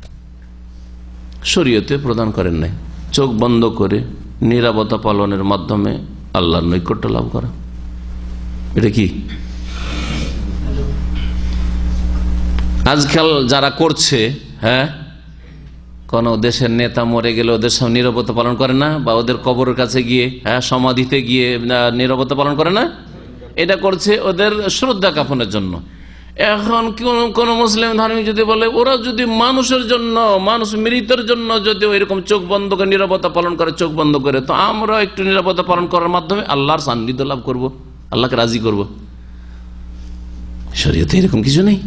শরীয়তে প্রদান করেন নাই। চোখ বন্ধ করে নীরবতা পালনের মাধ্যমে আল্লাহর নৈকট্য লাভ করা, এটা কি? আজকাল যারা করছে, হ্যাঁ, কোন দেশের নেতা মরে গেলে ওদের সামনে নীরবতা পালন করে না, বা ওদের কবরের কাছে গিয়ে, হ্যাঁ, সমাধিতে গিয়ে নীরবতা পালন করে না, এটা করছে ওদের শ্রদ্ধা জ্ঞাপনের জন্য। এখন কোন মুসলিম ধার্মিক যদি বলে ওরা যদি মানুষের জন্য, মানুষ মৃতের জন্য যদি ওইরকম চোখ বন্ধ করে নীরবতা পালন করে, চোখ বন্ধ করে, তো আমরা একটু নীরবতা পালন করার মাধ্যমে আল্লাহর সান্নিধ্য লাভ করব, আল্লাহকে রাজি করব। শরীয়তে এরকম কিছু নেই।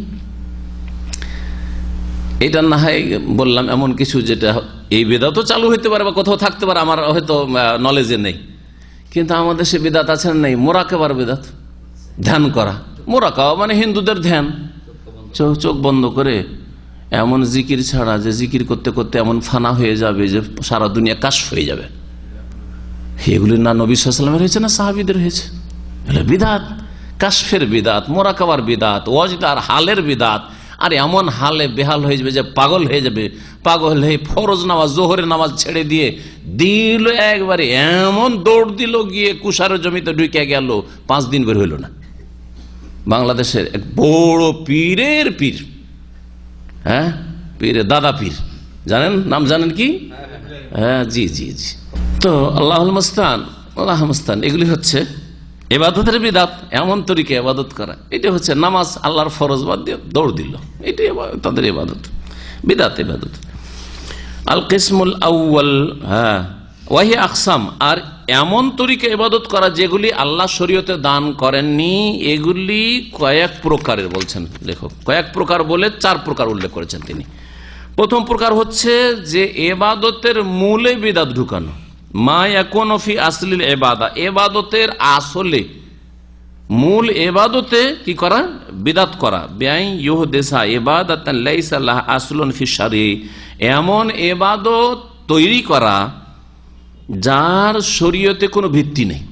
এটা না হয় বললাম এমন কিছু যেটা এই বেদাত তো চালু হইতে পারে বা কোথাও থাকতে পারে, আমার হয়তো নলেজে নেই, কিন্তু আমাদের সে বেদাত আছে না নেই? মোরাকাবার বেদাত, ধ্যান করা। মোরাকাবা মানে হিন্দুদের ধ্যান, চোখ বন্ধ করে এমন জিকির ছাড়া যে জিকির করতে করতে এমন ফানা হয়ে যাবে যে সারা দুনিয়া কাশফ হয়ে যাবে। এগুলি না নবী সাল্লাল্লাহু আলাইহি ওয়াসাল্লামের হয়েছে, না সাহাবীদের হয়েছে। এগুলো বিদাত, কাশফের বিদাত, মোরাকাবার বিদাত, ওয়াজদার হালের বিদাত। আর এমন হালে বেহাল হয়ে যাবে যে পাগল হয়ে যাবে, পাগল হয়ে ফরজ নামাজ, জোহরের নামাজ ছেড়ে দিয়ে দিল একবারে, এমন দৌড় দিল গিয়ে কুষারের জমিতে ঢুকে গেল, পাঁচ দিন বের হইল না। বাংলাদেশের এক বড় পীরের পীর, হ্যাঁ, পীরের দাদা পীর, জানেন নাম, জানেন কি? হ্যাঁ, জি জি জি। তো আল্লাহুল মুস্তান, আল্লাহুল মুস্তান, এগুলি হচ্ছে ইবাদতের বিদাত। এমন তরিকে ইবাদত করা, এটা হচ্ছে নামাজ আল্লাহর ফরজ বাদ দিয়ে দৌড় দিল, এটাই তাদের ইবাদত, বিদাত ইবাদত। আল কিসমুল আউয়াল, হ্যাঁ, ওয়াহি আকসাম, আর এমন তরিকে ইবাদত করা যেগুলি আল্লাহ শরীয়তে দান করেননি, এগুলি কয়েক প্রকারের বলছেন লেখক। কয়েক প্রকার বলে চার প্রকার উল্লেখ করেছেন তিনি। প্রথম প্রকার হচ্ছে যে ইবাদতের মূলে বিদাত ঢুকানো, মা ইয়াকুনু ফি আসলিল ইবাদা, ইবাদতের আসলে মূল ইবাদতে কি করা? বিদাত করা। বিআই ইউহদিসা ইবাদাতান লাইসা লাহা আসলুন ফি শারঈ, এমন ইবাদত তৈরি করা যার শরীয়তে কোনো ভিত্তি নেই।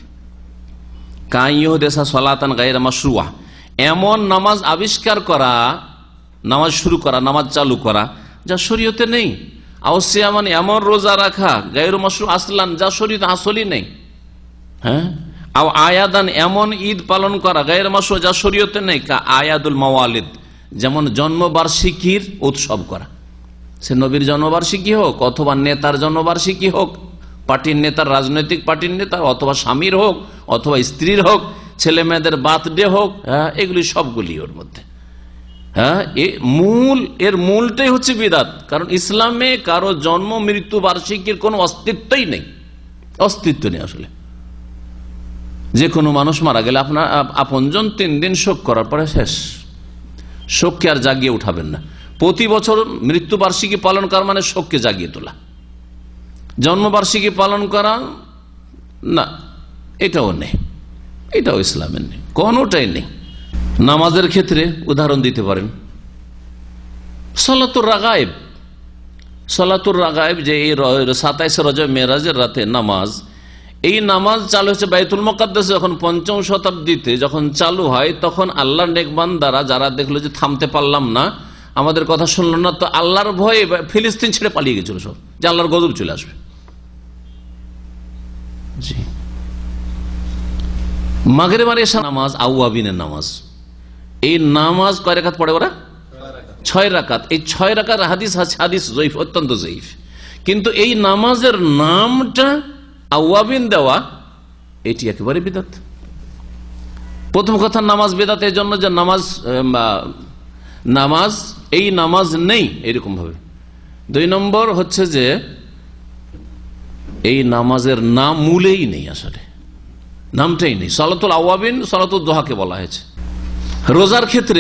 কা ইউহদিসা সালাতান গায়রা মাশরুআ, এমন নামাজ আবিষ্কার করা, নামাজ শুরু করা, নামাজ চালু করা যা শরীয়তে নেই। আওসিয়া মানে এমন রোজা রাখা গায়রু মাশরু আসলান, যা শরীয়তে আসলই নেই। হ্যাঁ, আও আয়াদান, এমন ঈদ পালন করা গায়রু মাশরু, যা শরীয়তে নেই। কা আয়াদুল মাওয়ালিদ, যেমন জন্মবার্ষিকীর উৎসব করা, সে নবীর জন্মবার্ষিকী হোক অথবা নেতার জন্মবার্ষিকী হোক, পার্টির নেতার, রাজনৈতিক পার্টির নেতার, অথবা স্বামীর হোক অথবা স্ত্রীর হোক, ছেলে মেয়েদের বার্থডে হোক, হ্যাঁ, এগুলি সবগুলি ওর মধ্যে। হ্যাঁ, মূল এর মূলটাই হচ্ছে বিদাত। কারণ ইসলামে কারো জন্ম মৃত্যু বার্ষিকীর কোনো অস্তিত্বই নেই, অস্তিত্ব নেই আসলে। যে কোনো মানুষ মারা গেলে আপনার আপনজন তিন দিন শোক করার পরে শেষ, শোককে আর জাগিয়ে উঠাবেন না। প্রতি বছর মৃত্যু বার্ষিকী পালন করা মানে শোককে জাগিয়ে তোলা, জন্মবার্ষিকী পালন করা না, এটাও নেই, এটাও ইসলামের নেই, কোনটাই নেই। নামাজের ক্ষেত্রে উদাহরণ দিতে পারেন সালাতুর রাগায়েব। সালাতুর রাগায়েব যে এই সাতাইশে রজব মেরাজের রাতে নামাজ, এই নামাজ চালু হচ্ছে বাইতুল মুকাদ্দাসে যখন পঞ্চম শতাব্দীতে যখন চালু হয়, তখন আল্লাহর নেক বান্দারা যারা দেখলো যে থামতে পারলাম না, আমাদের কথা শুনলো না, তো আল্লাহর ভয়ে ফিলিস্তিন ছেড়ে পালিয়ে গেছিল সব, যে আল্লাহর গজব চলে আসবে। জি, মাগরিবের এশা নামাজ আউয়াবিনের নামাজ, এই নামাজ কয় রাকাত পড়ে ওরা? ছয় রাকাত। এই ছয় রাকাত হাদিস হাদিস জয়ীফ, অত্যন্ত জয়ীফ, কিন্তু এই নামাজের নামটা আওয়াবিন দেওয়া এটি একেবারে বিদআত। প্রথম কথা, নামাজ বিদআত এই জন্য যে নামাজ নামাজ এই নামাজ নেই এরকম ভাবে। দুই নম্বর হচ্ছে যে এই নামাজের নাম মূলেই নেই, আসলে নামটাই নেই। সালাতুল আওয়াবিন সালাতুল দোহাকে বলা হয়েছে। রোজার ক্ষেত্রে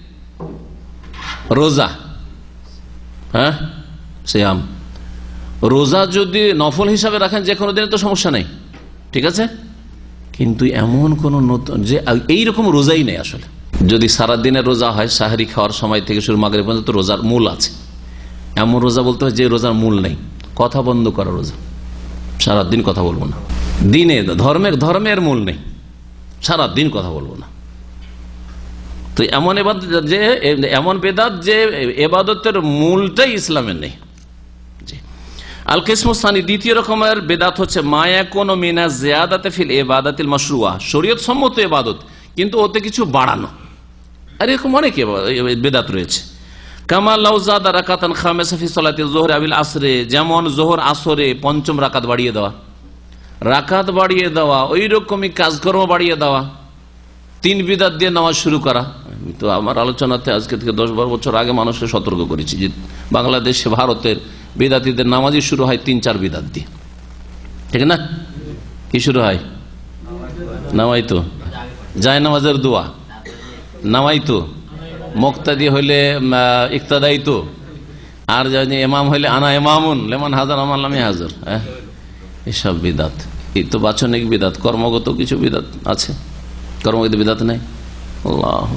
রোজা, হ্যাঁ সিয়াম, রোজা যদি নফল হিসাবে রাখেন যে কোনো দিনে তো সমস্যা নেই, ঠিক আছে, কিন্তু এমন কোন নতুন যে এইরকম রোজাই নেই আসলে। যদি সারা দিনের রোজা হয়, সাহারি খাওয়ার সময় থেকে শুরু মাগরিব পর্যন্ত রোজার মূল আছে, এমন রোজা বলতে হয় যে রোজার মূল নেই, কথা বন্ধ করা রোজা, সারাদিন কথা বলবো না, দিনে ধর্মের ধর্মের মূল নেই, সারাদিন কথা বলবো না। তো এমন এবাদত যে এমন বেদাত যে এবাদতের মূলটাই ইসলামের নেই। আল কিসমুস্তানি, দ্বিতীয় রকমের বেদাত হচ্ছে মায়াকুনু মিনা জিয়াদাতি ফিল ইবাদাতিল মাশরুআ, শরীয়ত সম্মত ইবাদত কিন্তু ওতে কিছু বাড়ানো, আর এরকম অনেক বেদাত রয়েছে। কামা লাউ যাদা রাকাতান খামিসা ফি সালাতিল যুহরি আবিল আসরে, যেমন যোহর আসরে পঞ্চম রাকাত বাড়িয়ে দেওয়া, রাকাত বাড়িয়ে দেওয়া, ওই রকমই কাজকর্ম বাড়িয়ে দেওয়া, তিন বিদাত দিয়ে নামাজ শুরু করা। আমি তো আমার আলোচনাতে আজকে থেকে দশ বারো বছর আগে মানুষকে সতর্ক করেছি যে বাংলাদেশে ভারতের বিদাতিদের নামাজই শুরু হয় তিন চার বিদাত দিয়ে, ঠিক না? কি শুরু হয়? নামাইতো, যায় নামাজের দোয়া, নামাইতো, মুক্তাদি হইলে ইক্তাদাইতো, আর জানি ইমাম হইলে আনা ইমামুন লেমান হাজার আমার নামে হাজার। হ্যাঁ, এসব বিদাত, এই তো বাচনিক বিদাত, কর্মগত কিছু বিদাত আছে, কর্মগত বিদাত নাই। আল্লাহ,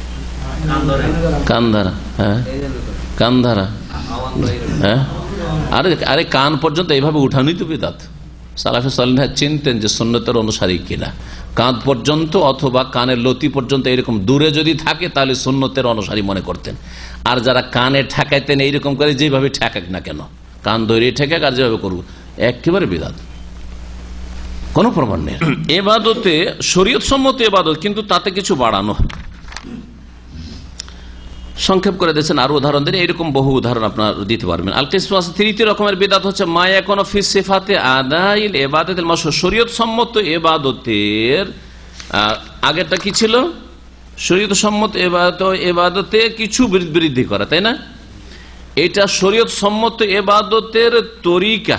কান ধারা, হ্যাঁ কান ধারা, হ্যাঁ, আরে আরে কান পর্যন্ত এইভাবে উঠানোই তো বিদাত। সালাফে সালেহরা চিনতেন যে সুন্নতের অনুসারী কিনা, কাঁধ পর্যন্ত অথবা কানের লতি পর্যন্ত এরকম দূরে যদি থাকে তাহলে সুন্নতের অনুসারী মনে করতেন। আর যারা কানে ঠেকাইতেন এইরকম করে, যেভাবে ঠেকাক না কেন, কান ধরে ঠেকাক আর যেভাবে করবো, একেবারে বিদাত, কোন প্রমাণ নেই। এবাদতে শরীয়ত সম্মত এবাদত, কিন্তু তাতে কিছু বাড়ানো। সংক্ষেপ করে দিয়েছেন, আরো উদাহরণ দেন, এরকম বহু উদাহরণ আপনার দিতে পারবেন। আল কিসমু, তৃতীয় রকমের বিদাত হচ্ছে মা ইয়াকুনু ফি সিফাতি আদাইল ইবাদাতিল মাশরুআ, শরীয়ত সম্মত ইবাদতের, আগেরটা কি ছিল? শরীয়ত সম্মত ইবাদতে কিছু বৃদ্ধি করা, তাই না? এটা শরীয়ত সম্মত ইবাদতের তরিকা,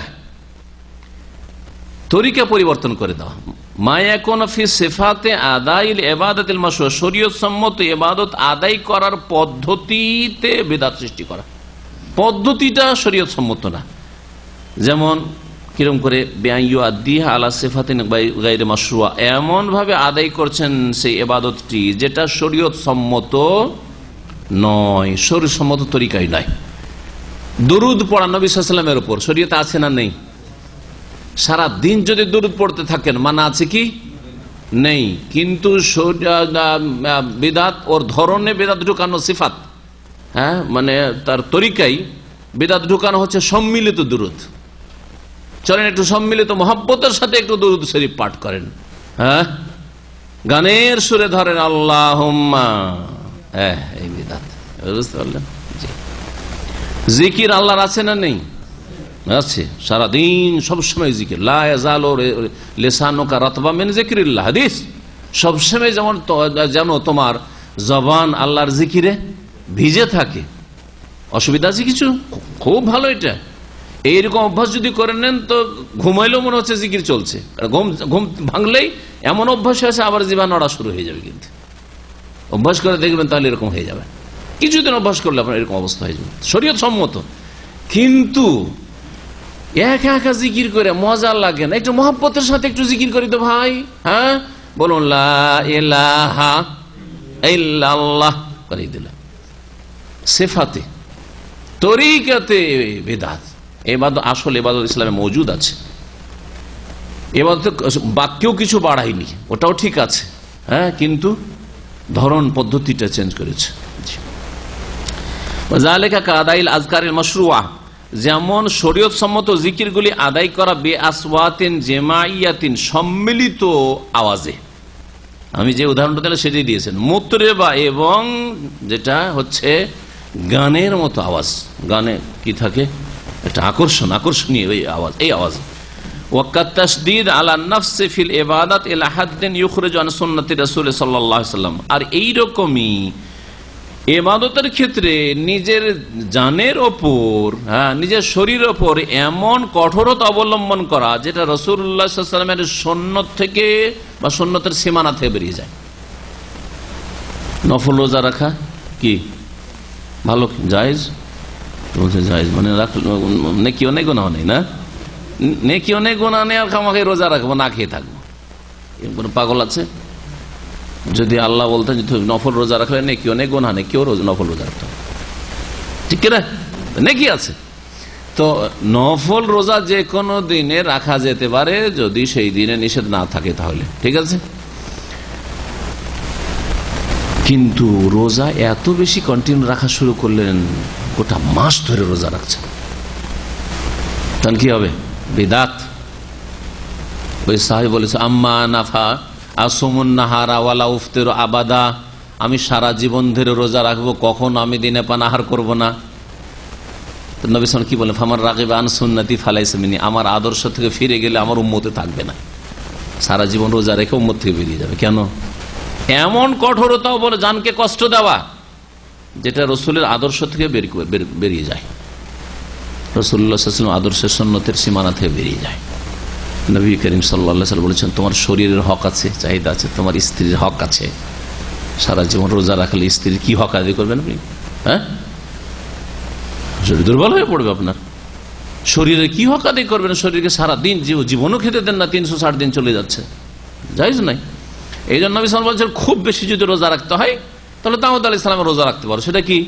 তরিকা পরিবর্তন করে দেওয়া। মা ইয়াকুনু ফি সিফাতি আদাইল ইবাদাতিল মাশরুআ, শরীয়ত সম্মত ইবাদত আদায় করার পদ্ধতিতে বিদআত সৃষ্টি করা, পদ্ধতিটা শরীয়ত সম্মত না। যেমন কিরকম করে বিআইয়ু আদিহা আলা সিফাতিন গায়রি মাশরুআ, এমন ভাবে আদায় করছেন সেই ইবাদতটি যেটা শরীয়ত সম্মত নয়, শরীয়ত সম্মত তরিকাই নয়। দুরূদ পড়া নবী সাল্লাল্লাহু আলাইহি ওয়াসাল্লামের উপর শরীয়তে আছে না নেই? সারা দিন যদি দুরূদ পড়তে থাকেন, মানা আছে কি? নেই। কিন্তু বিদআত ওর ধরনে বিদআত ঢুকানো, সিফাত, হ্যাঁ, মানে তার তরিকাই বিদআত ঢুকানো হচ্ছে সম্মিলিত দুরূদ। চলেন একটু সম্মিলিত মহব্বতের সাথে একটু দুরূদ শরীফ পাঠ করেন, হ্যাঁ, গানের সুরে ধরেন আল্লাহুম্মা, হ্যাঁ, এই বিদআত। বুঝতে পারলেন? জিকির আল্লাহর আছে না নেই? আছে, সারাদিন সবসময় জিকির, লা ইয়াজালু লিসানুকা রাতবা মিন যিকরিল্লাহ, হাদিস। সবসময় যেমন যেন তোমার জবান আল্লাহর জিকিরে ভিজে থাকে। অসুবিধা আছে কিছু? খুব ভালো এটা। এইরকম অভ্যাস যদি করে নেন তো ঘুমাইলেও মনে হচ্ছে জিকির চলছে, ঘুম ঘুম ভাঙলেই এমন অভ্যাস আছে আবার জীবন নড়া শুরু হয়ে যাবে। কিন্তু অভ্যাস করে দেখবেন তাহলে এরকম হয়ে যাবে, কিছুদিন অভ্যাস করলে আপনার এরকম অবস্থা হয়ে যাবে। শরীয়ত সম্মত, কিন্তু একা একা জিকির করে মজা লাগে না, একটু মহব্বতের সাথে একটু জিকির করি তো ভাই। হ্যাঁ বলুন লা ইলাহা ইল্লাল্লাহ করে দিলাম। সিফাতে তরিকাতে বিদআত, ইবাদত আসল ইবাদত ইসলামে মওজুদ আছে। ইবাদত বাক্যেও কিছু বাড়ায়নি, ওটাও ঠিক আছে, হ্যাঁ, কিন্তু ধরন পদ্ধতিটা চেঞ্জ করেছে। ওয়াজালিকা কাদাইল আজকারিল মাশরুআ, যেমন শরীয়ত সম্মত জিকিরগুলি আদায় করা বে আসওয়াতিন জামাইয়াতিন, সম্মিলিত আওয়াজে। আমি যে উদাহরণটা দিলাম সেটাই দিয়েছেন, মুতরেবা এবং যেটা হচ্ছে গানের মতো আওয়াজ। গানে কি থাকে একটা আকর্ষণ, আকর্ষণীয় এই আওয়াজ, এই আওয়াজ। ওয়াকাত তাশদীদ আলা নাফসি ফিল ইবাদাত ইলা হাদ্দিন ইখরিজু আন সুন্নতি রাসূল সাল্লাল্লাহু আলাইহি ওয়াসাল্লাম, আর এই রকমই ইবাদতের ক্ষেত্রে নিজের জানের ওপর, হ্যাঁ, নিজের শরীরের ওপর এমন কঠোরতা অবলম্বন করা যেটা রাসূলুল্লাহ সাল্লাল্লাহু আলাইহি ওয়াসাল্লামের সুন্নত থেকে বা সুন্নতের সীমানা থেকে বেরিয়ে যায়। নফল রোজা রাখা কি ভালো, জায়েজ? বলছে জায়েজ মানে নেকিও নেই গুনাহ নেই, না নেকিও নেই গুনাহ নেই, আর খামাখে রোজা রাখবো, না খেয়ে থাকবো, কোন পাগল আছে? যদি আল্লাহ বলতেন নফল রোজা রাখলে নেকিও নেই গুনাহ নেই, কেউ নফল রোজা রাখতো, ঠিক কিনা? নেকি আছে তো। নফল রোজা যে কোনো দিনে রাখা যেতে পারে যদি সেই দিনে নিষেধ না থাকে, তাহলে ঠিক আছে। কিন্তু রোজা এত বেশি কন্টিনিউ রাখা শুরু করলেন, গোটা মাস ধরে রোজা রাখছেন, তখন কি হবে? বিদাত। ওই সাহেব বলেছে আম্মা নাফা আসুমুন নাহারা ওয়ালা উফতির আবাদা, আমি সারা জীবন ধরে রোজা রাখবো, কখনো আমি দিনে পানাহার করব না। তো নবী সাল্লাল্লাহু আলাইহি ওয়াসাল্লাম কি বলেন? ফামান রাগিবা আন সুন্নতি ফালাইসা মিন্নি, আমার আদর্শ থেকে ফিরে গেলে আমার উম্মতে থাকবে না। সারা জীবন রোজা রেখে উম্মত থেকে বেরিয়ে যাবে। কেন? এমন কঠোরতাও বলে জানকে কষ্ট দেওয়া যেটা রসুলের আদর্শ থেকে বেরিয়ে যায়, রাসূলুল্লাহ সাল্লাল্লাহু আলাইহি ওয়াসাল্লাম আদর্শের সুন্নতের সীমানা থেকে বেরিয়ে যায়। নবী করিম সাল্লাল্লাহু আলাইহি ওয়াসাল্লাম বলেছেন তোমার শরীরের হক আছে, চাহিদা আছে, তোমার স্ত্রীর হক আছে। সারা জীবন রোজা রাখলে স্ত্রীর কি হক আদায় করবেন আপনি? হ্যাঁ, শরীর দুর্বল হয়ে পড়বে আপনার। শরীরে কি হক আদায় করবেন? শরীরকে সারা দিন জীবনও খেতে দেন না, তিনশো ষাট দিন চলে যাচ্ছে, জায়েজ নাই। এই জন্য নবী সাল্লাল্লাহু আলাইহি ওয়াসাল্লাম বলছেন খুব বেশি যদি রোজা রাখতে হয় তাহলে দাউদ আলাইহিস সালামের রোজা রাখতে পারো। সেটা কি?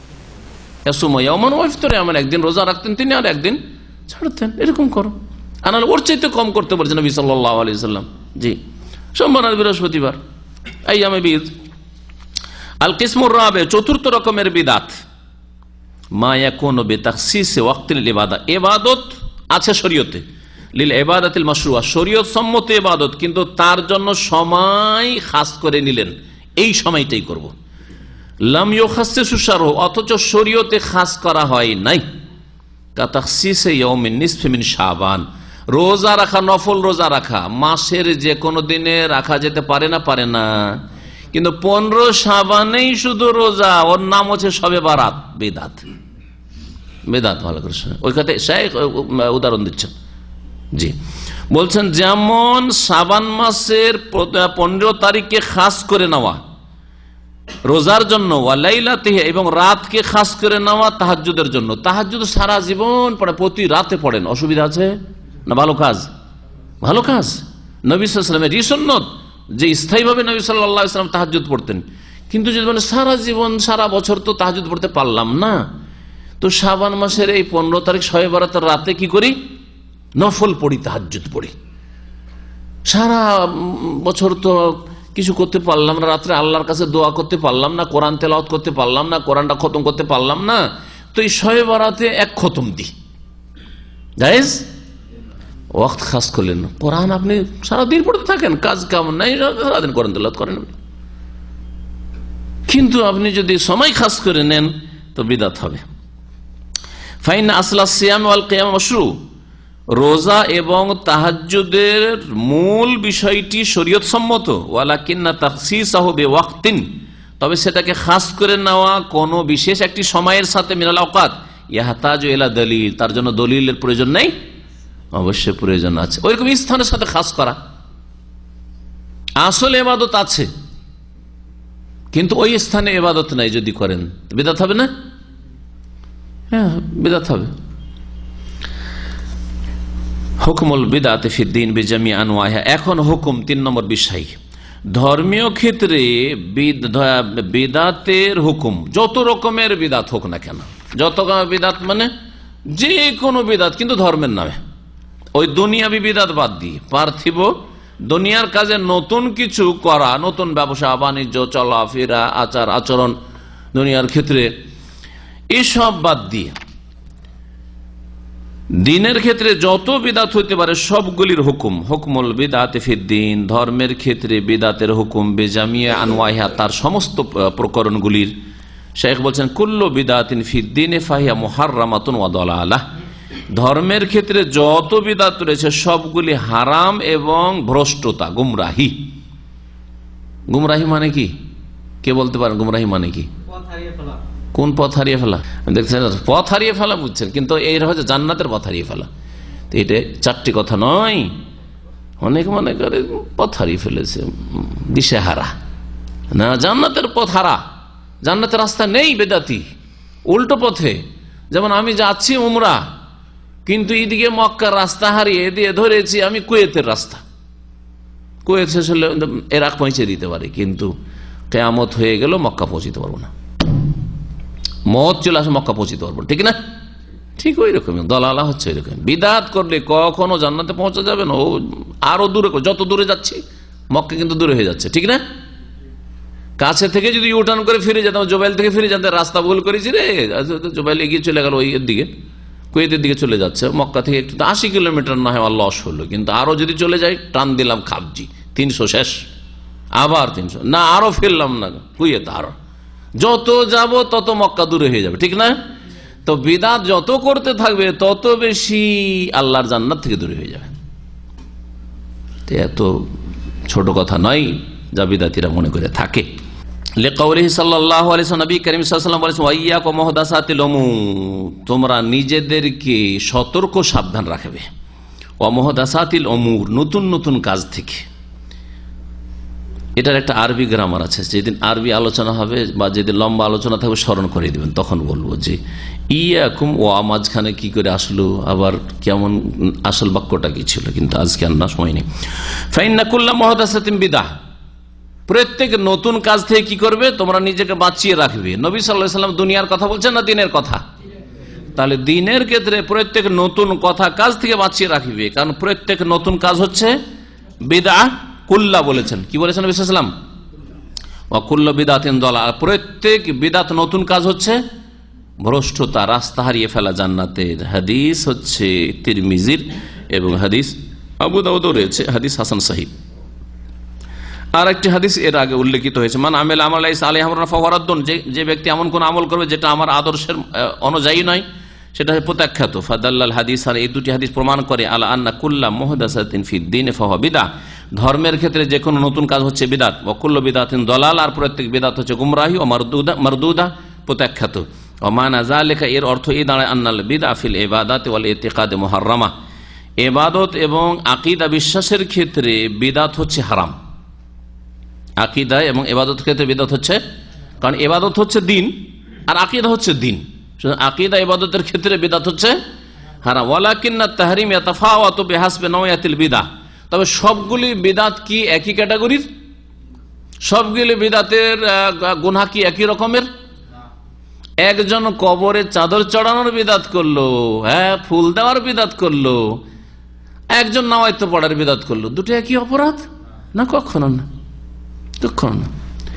এমন একদিন রোজা রাখতেন তিনি, আর একদিন ছাড়তেন, এরকম করো। আনাল ওর চাইতে কম করতে বলছেন নবী সাল্লাল্লাহু আলাইহি ওয়াসাল্লাম। জি, সোমবার আর বৃহস্পতিবার আইয়ামে বিদ। আল কিসমুর রাবে, চতুর্থ রকমের বিদাত, মা ইয়াকুনু বিতাখসিসি ওয়াক্তিল ইবাদা, ইবাদত আছে শরীয়তে, লিল ইবাদাতিল মাশরুআ, শরীয়ত সম্মত ইবাদত, কিন্তু তার জন্য সময় খাস করে নিলেন, এই সময়টাই করব। লাম ইউখাসসিসু শারহু, অথচ শরীয়তে খাস করা হয় নাই। কা তাখসিসে ইয়াউমিন নিসফি মিন শাবান, রোজা রাখা, নফল রোজা রাখা মাসের যে কোনো দিনে রাখা যেতে পারে না, পারে না, কিন্তু পনেরো শাবানেই শুধু রোজা, ওর নাম হচ্ছে শবে বারাত, বেদাত। বেদাত ভালো করে ওই কথায় শাইখ উদাহরণ দিচ্ছেন। জি, বলছেন যেমন শাবান মাসের পনেরো তারিখকে খাস করে নেওয়া রোজার জন্য, ওয়ালাইলাতিহি, এবং রাতকে খাস করে নেওয়া তাহাজ্জুদের জন্য। তাহাজ্জুদ সারা জীবন পড়ে, প্রতি রাতে পড়েন, অসুবিধা আছে না? ভালো কাজ, ভালো কাজ। নবী সাল্লাল্লাহু আলাইহি ওয়াসাল্লামের এই সুন্নত যে স্থায়ীভাবে নবী সাল্লাল্লাহু আলাইহি ওয়াসাল্লাম তাহাজ্জুদ পড়তেন। কিন্তু যদি মানে সারা জীবন সারা বছর তো তাহাজ্জুদ পড়তে পারলাম না, তো শাবান মাসের এই পনেরো তারিখ শবে বারাতের রাতে কি করি? নফল পড়ি, তাহাজ্জুদ পড়ি। সারা বছর তো কিছু করতে পারলাম না, রাত্রে আল্লাহর কাছে দোয়া করতে পারলাম না, কোরআন তেলাওয়াত করতে পারলাম না, কোরআনটা খতম করতে পারলাম না, তো এই শবে বারাতে এক খতম দি, জায়েজ? ওয়াক্ত খাস করলেন। কোরআন আপনি সারাদিন পড়তে থাকেন, কাজ কাম নাই, সারাদিন কোরআন তেলাওয়াত করেন, কিন্তু আপনি যদি সময় খাস করে নেন তো বিদাত হবে। ফাইন আসলা সিয়াম ওয়াল কিয়াম মাশরু, রোজা এবং তাহাজ্জুদের মূল বিষয়টি শরীয়ত সম্মত। ওয়ালাকিন্না তাখসিসাহু বিওয়াক্তিন, তবে সেটাকে খাস করে নেওয়া কোনো বিশেষ একটি সময়ের সাথে মিনাল আওকাত ইয়াহতাজু ইলা দলিল, তার জন্য দলিলের প্রয়োজন নেই, অবশ্যই প্রয়োজন আছে। ওইরকম স্থানের সাথে খাস করা, আসলে ইবাদত আছে কিন্তু ওই স্থানে ইবাদত নাই, যদি করেন বিদআত হবে না? হ্যাঁ, বিদআত হবে। হুকমুল বিদআতি ফিদ্দীন বিজামি আনওয়াইহা। এখন হুকুম তিন নম্বর বিষয়, ধর্মীয় ক্ষেত্রে বিদাতের হুকুম, যত রকমের বিদাত হোক না কেন, যত বিদাত মানে যে কোনো বিদাত, কিন্তু ধর্মের নামে, ওই দুনিয়াবি বিদাত বাদ দিয়ে পার্থিব দুনিয়ার কাজে নতুন কিছু করা, নতুন ব্যবসা বাণিজ্য, চলাফেরা, আচার আচরণ দুনিয়ার ক্ষেত্রে, এসব বাদ দিয়ে দিনের ক্ষেত্রে যত বিদাত হইতে পারে সবগুলির হুকুম হুকমুল বিদআতি ফিদ্দীন, ধর্মের ক্ষেত্রে বিদাতের হুকুম বেজামিয়া আনওয়াইহা, তার সমস্ত প্রকরণগুলির। শেখ বলছেন কুল্লু বিদআতিন ফিদ্দীনে ফাহিয়া মুহাররামাতুন ওয়া দালালাহ, ধর্মের ক্ষেত্রে যত বিদাত রয়েছে সবগুলি হারাম এবং ভ্রষ্টতা, গুমরাহি। গুমরাহি মানে কি? কে বলতে পারেন গুমরাহি মানে কি? কোন পথ হারিয়ে ফেলা? দেখছেন, পথ হারিয়ে ফেলা বুঝছেন, কিন্তু এই হচ্ছে জান্নাতের পথ হারিয়ে ফেলা। তো এটা চারটি কথা নয়, অনেক মনে করে পথ হারিয়ে ফেলেছে, দিশেহারা না, জান্নাতের পথ হারা, জান্নাতের রাস্তা নেই বেদাতি, উল্টো পথে। যেমন আমি যাচ্ছি উমরা, কিন্তু এদিকে মক্কার রাস্তা হারিয়ে দিয়ে ধরেছি আমি কুয়েতের রাস্তা। কুয়েত শেষ হলে এরাক পৌঁছে দিতে পারে, কিন্তু কিয়ামত হয়ে গেল মক্কা পৌঁছিতে পারবো না, মত চলে আসে মক্কা পৌঁছিতে পারবো, ঠিক না? ঠিক ওই রকম দলালা হচ্ছে ওই রকম। বিদাত করলে কখনো জান্নাতে পৌঁছা যাবে না, ও আরো দূরে, যত দূরে যাচ্ছি মক্কা কিন্তু দূরে হয়ে যাচ্ছে, ঠিক না? কাছে থেকে যদি ইউটার্ন করে ফিরে যেতাম, জোবাইল থেকে ফিরে যেতাম, রাস্তা ভুল করেছি রে, জোবাইল এগিয়ে চলে গেল ওই দিকে, কুয়েতের দিকে চলে যাচ্ছে, মক্কা থেকে একটু আশি কিলোমিটার না হয় লস হলো, কিন্তু আরো যদি চলে যাই টান দিলাম খাবজি, তিনশো শেষ, আবার তিনশো না, আরো ফিরলাম না কুয়েত, আরো যত যাব তত মক্কা দূরে হয়ে যাবে, ঠিক না? তো বিদাত যত করতে থাকবে তত বেশি আল্লাহর জান্নাত থেকে দূরে হয়ে যাবে। এত ছোট কথা নয় যা বিদাতিরা মনে করে থাকে। লিকাউলিহি সাল্লাল্লাহু আলাইহি ওয়াসাল্লাম, নবী করিম সাল্লাল্লাহু আলাইহি ওয়াসাল্লাম বলেছেন, ওয়াইয়াকুম মুহদাসাতিল উমুর, তোমরা নিজেদেরকে সতর্ক সাবধান রাখবে, ওয়া মুহদাসাতিল উমুর, নতুন নতুন কাজ থেকে। এটার একটা আরবি গ্রামার আছে, যেদিন আরবি আলোচনা হবে বা যেদিন লম্বা আলোচনা থাকবে স্মরণ করে দিবেন, তখন বলবো যে ইয়াকুম ও মাঝখানে কি করে আসলো, আবার কেমন আসল বাক্যটা কি ছিল, কিন্তু আজকে আর না, সময় নেই। ফাইন্না কুল্লা মুহদাসাতিন বিদআহ, প্রত্যেক নতুন কাজ থেকে কি করবে, তোমরা নিজেকে বাঁচিয়ে রাখবে। নবী সাল্লাল্লাহু আলাইহি ওয়াসাল্লাম দুনিয়ার কথা বলছেন না দিনের কথা? তাহলে দিনের ক্ষেত্রে প্রত্যেক নতুন কথা কাজ থেকে বাঁচিয়ে রাখবে, কারণ প্রত্যেক নতুন কাজ হচ্ছে বিদআহ। কুল্লা বলেছেন, কি বলেছেন নবী সাল্লাল্লাহু আলাইহি ওয়াসাল্লাম? ওয়া কুল্লু বিদআতিন দালাল, প্রত্যেক বিদআত নতুন কাজ হচ্ছে ভ্রষ্টতা, রাস্তা হারিয়ে ফেলা জান্নাতের। হাদিস হচ্ছে তিরমিজির এবং হাদিস আবু দাউদও রয়েছে, হাদিস হাসান সহিহ। আর একটি হাদিস এর আগে উল্লেখিত হয়েছে, মান আমিল আমাল লাইসা আলাইহি আমরুনা ফাহুয়া রাদ্দুন, যে ব্যক্তি এমন কোন আমল করবে যেটা আমার আদর্শের অনুযায়ী নয়, সেটা প্রত্যাখ্যাত। ফাদাল্লাল হাদিস, আর এই দুটি হাদিস প্রমাণ করে আলা আন্না কুল্লা মুহদাসাতিন ফিদ্দীন ফাহুয়া বিদআহ, ধর্মের ক্ষেত্রে যে কোনো নতুন কাজ হচ্ছে বিদাত, ওয়া কুল্লু বিদআতিন দালাল, আর প্রত্যেক বিদাত হচ্ছে গুমরাহি ও মারদুদা মারদুদা প্রত্যাখ্যাত। ওয়া মানা যালিকা, এর অর্থ এই দাঁড়ায় আন্নাল বিদআ ফিল ইবাদাতি ওয়াল ইতিকাদে মুহাররামা, ইবাদত এবং আকীদা বিশ্বাসের ক্ষেত্রে বিদাত হচ্ছে হারাম। আকীদা এবং ইবাদতের ক্ষেত্রে বিদাত হচ্ছে, কারণ ইবাদত হচ্ছে দিন আর আকীদা হচ্ছে দিন, আকীদা ইবাদতের ক্ষেত্রে বিদাত হচ্ছে হারাম। ওয়ালাকিন্নাত তাহরিম ইয়াতাফাওয়াতু বিহাসবি নওয়ায়াতিল বিদআহ, তবে সবগুলি বিদাত কি একই ক্যাটাগরির? সবগুলি বিদাতের গুনাহ কি একই রকমের? একজন কবরে চাদর চড়ানোর বিদাত করলো, হ্যাঁ ফুল দেওয়ার বিদাত করলো, একজন নামাজ পড়ার বিদাত করলো, দুটো একই অপরাধ না? কখনো না, কখনো না।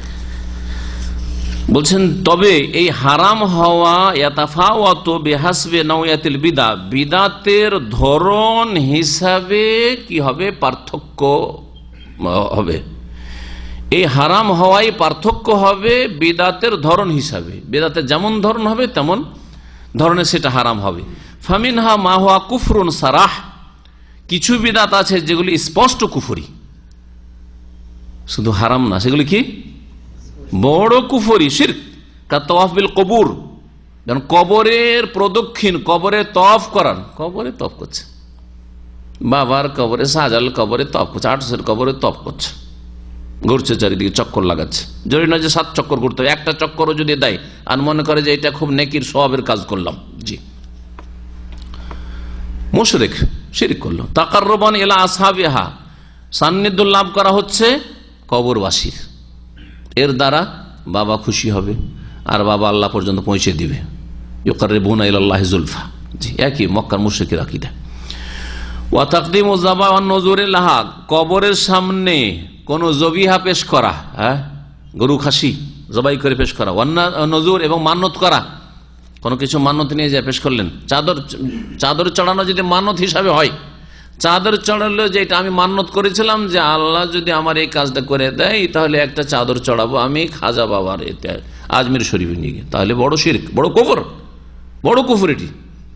বলছেন তবে এই হারাম হওয়া ইয়াতাফাওয়াতু বিহাসবি নওয়ায়াতিল বিদআহ, বিদাতের ধরন হিসাবে কি হবে? পার্থক্য হবে। এই হারাম হওয়াই পার্থক্য হবে বিদাতের ধরন হিসাবে, বিদাতের যেমন ধরন হবে তেমন ধরনের সেটা হারাম হবে। ফামিনহা মা হুয়া কুফরুন সারাহ, কিছু বিদাত আছে যেগুলি স্পষ্ট কুফরি, শুধু হারাম না, সেগুলি কি বড় কুফরি, শিরক। কা তাওয়াফ বিল কবুর, যেমন কবরের প্রদক্ষিণ, কবরে তওয়াফ করান, কবরে তওয়াফ করছে, বাবার কবরে, শাহজালাল কবরে তওয়াফ করছে, আটশের কবরে তওয়াফ করছে, ঘুরছে চারিদিকে, চক্কর লাগাচ্ছে। জরুরি নয় যে সাত চক্কর ঘুরতে হবে, একটা চক্করও যদি দেয় আর মনে করে যে এটা খুব নেকির সওয়াবের কাজ করলাম, জি মুশরিক, শিরক করলো। তাকাররুবান ইলা আসহাবিহা, সান্নিধ্য লাভ করা হচ্ছে কবরবাসীর, এর দ্বারা বাবা খুশি হবে আর বাবা আল্লাহ পর্যন্ত পৌঁছে দিবে। ইউকাররিবুনা ইলাল্লাহি যুলফা, জি একই মক্কার মুশরিকের আকীদা। ওয়া তাকদিমু যাবা ওয়ান নুজুরি লাহা, কবরের সামনে কোন জবিহা পেশ করা, হ্যাঁ গরু খাসি জবাই করে পেশ করা, ওয়ান নুজুর এবং মান্নত করা, কোনো কিছু মান্নত নিয়ে যায় পেশ করলেন। চাদর চাদর চড়ানো যদি মান্নত হিসাবে হয়, চাদর চড়ালো যে এটা আমি মান্নত করেছিলাম যে আল্লাহ যদি আমার এই কাজটা করে দেয় তাহলে একটা চাদর চড়াবো আমি খাজা বাবার এতে আজমির শরীফে নিয়ে গিয়ে, তাহলে বড় শিরক, বড় কুফর, বড় কুফর এটি।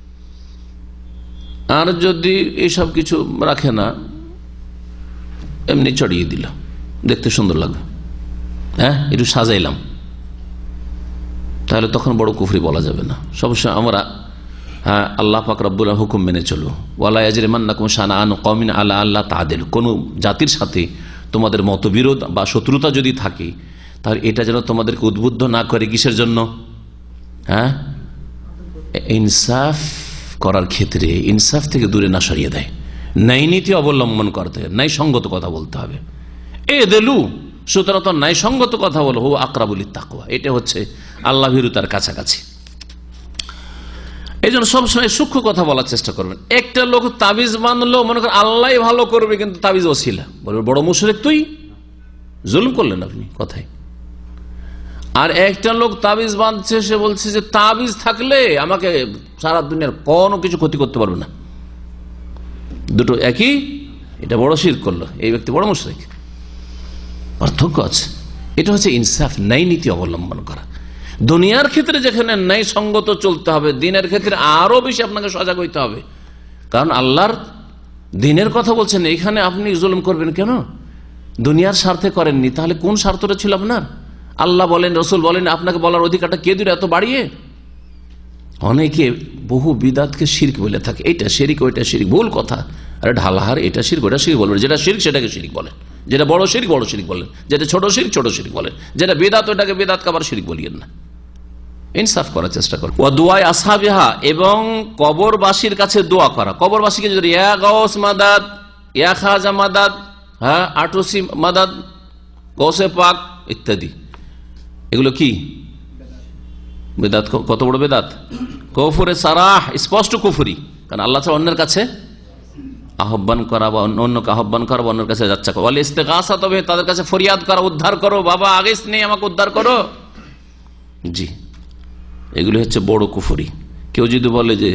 আর যদি এইসব কিছু রাখে না, এমনি চড়িয়ে দিল, দেখতে সুন্দর লাগবে, হ্যাঁ একটু সাজাইলাম, তাহলে তখন বড় কুফরি বলা যাবে না। সবসময় আমরা হ্যাঁ আল্লাহ পাক রব্বুল হুকুম মেনে চলো। ওয়ালা ইয়াজরিমান্নাকুম শানাআনু কওমিন আলা আল্লা তা'দিলু, কোন জাতির সাথে তোমাদের মতবিরোধ বা শত্রুতা যদি থাকে তাহলে এটা যেন তোমাদেরকে উদ্বুদ্ধ না করে কিসের জন্য, হ্যাঁ ইনসাফ করার ক্ষেত্রে, ইনসাফ থেকে দূরে না সরিয়ে দেয়, ন্যায় নীতি অবলম্বন করতে হবে, ন্যায় সঙ্গত কথা বলতে হবে। এ দেলু সুতরাং তো ন্যায় সঙ্গত কথা বলো, হু আকরাবুল তাকওয়া, এটা হচ্ছে আল্লাহ ভীরুতার কাছাকাছি। এই জন্য সবসময় সূক্ষ্ম কথা বলার চেষ্টা করবেন। একটা লোক তাবিজ বাঁধলো, মনে করেন আল্লাহ ভালো করবে, কিন্তু তাবিজ ওসিলা, বলবে বড় মুশরিক, তুই জুলুম করলেন আপনি কথায়। আর একটা লোক তাবিজ বাঁধছে, সে বলছে যে তাবিজ থাকলে আমাকে সারা দুনিয়ার কোনো কিছু ক্ষতি করতে পারবে না, দুটো একই, এটা বড় শিরক করলো, এই ব্যক্তি বড় মুশরিক। পার্থক্য আছে। এটা হচ্ছে ইনসাফ, ন্যায় নীতি অবলম্বন করা। দুনিয়ার ক্ষেত্রে যেখানে ন্যায় সঙ্গত চলতে হবে, দিনের ক্ষেত্রে আরো বেশি আপনাকে সজাগ হইতে হবে, কারণ আল্লাহর দিনের কথা বলছেন, এখানে আপনি জুলুম করবেন কেন? দুনিয়ার স্বার্থে করেননি, তাহলে কোন স্বার্থটা ছিল আপনার? আল্লাহ বলেন, রসুল বলেন, আপনাকে বলার অধিকারটা কে দিল এত বাড়িয়ে? অনেকে বহু বিদাতকে শিরক বলে থাকে, এটা শিরক ওইটা শিরক, ভুল কথা। আরে ঢালাহার, এটা শিরক ওইটা শিরক বলবেন, যেটা শিরক সেটাকে শিরক বলেন, যেটা বড় শিরক বড় শিরক বলেন, যেটা ছোট শিরক ছোট শিরক বলেন, যেটা বেদাত ওইটাকে বেদাত কাবার শিরক বলিয়েন না। ইনসাফ করার চেষ্টা করো। ওয়া দুআই আসহাবিহা, এবং কবরবাসীর কাছে দোয়া করা। কবরবাসীকে যদি ইয়া গাউস মাদাদ, ইয়া খাজা মাদাদ, হ্যাঁ আটুসি মাদাদ, গৌসে পাক ইত্যাদি, এগুলো কি বেদাত? কত বড় বেদাত! কুফরে সারাহ, স্পষ্ট কুফরি। কারণ আল্লাহ ছাড়া অন্যের কাছে আহ্বান করা বা অন্যকে আহ্বান করা বা অন্যের কাছে যাচ্ছে, ইস্তেগাসা, তবে তাদের কাছে ফরিয়াদ করা, উদ্ধার করো, বাবা আগেস নেই আমাকে উদ্ধার করো, জি এগুলি হচ্ছে বড় কুফরি। কেউ যদি বলে যে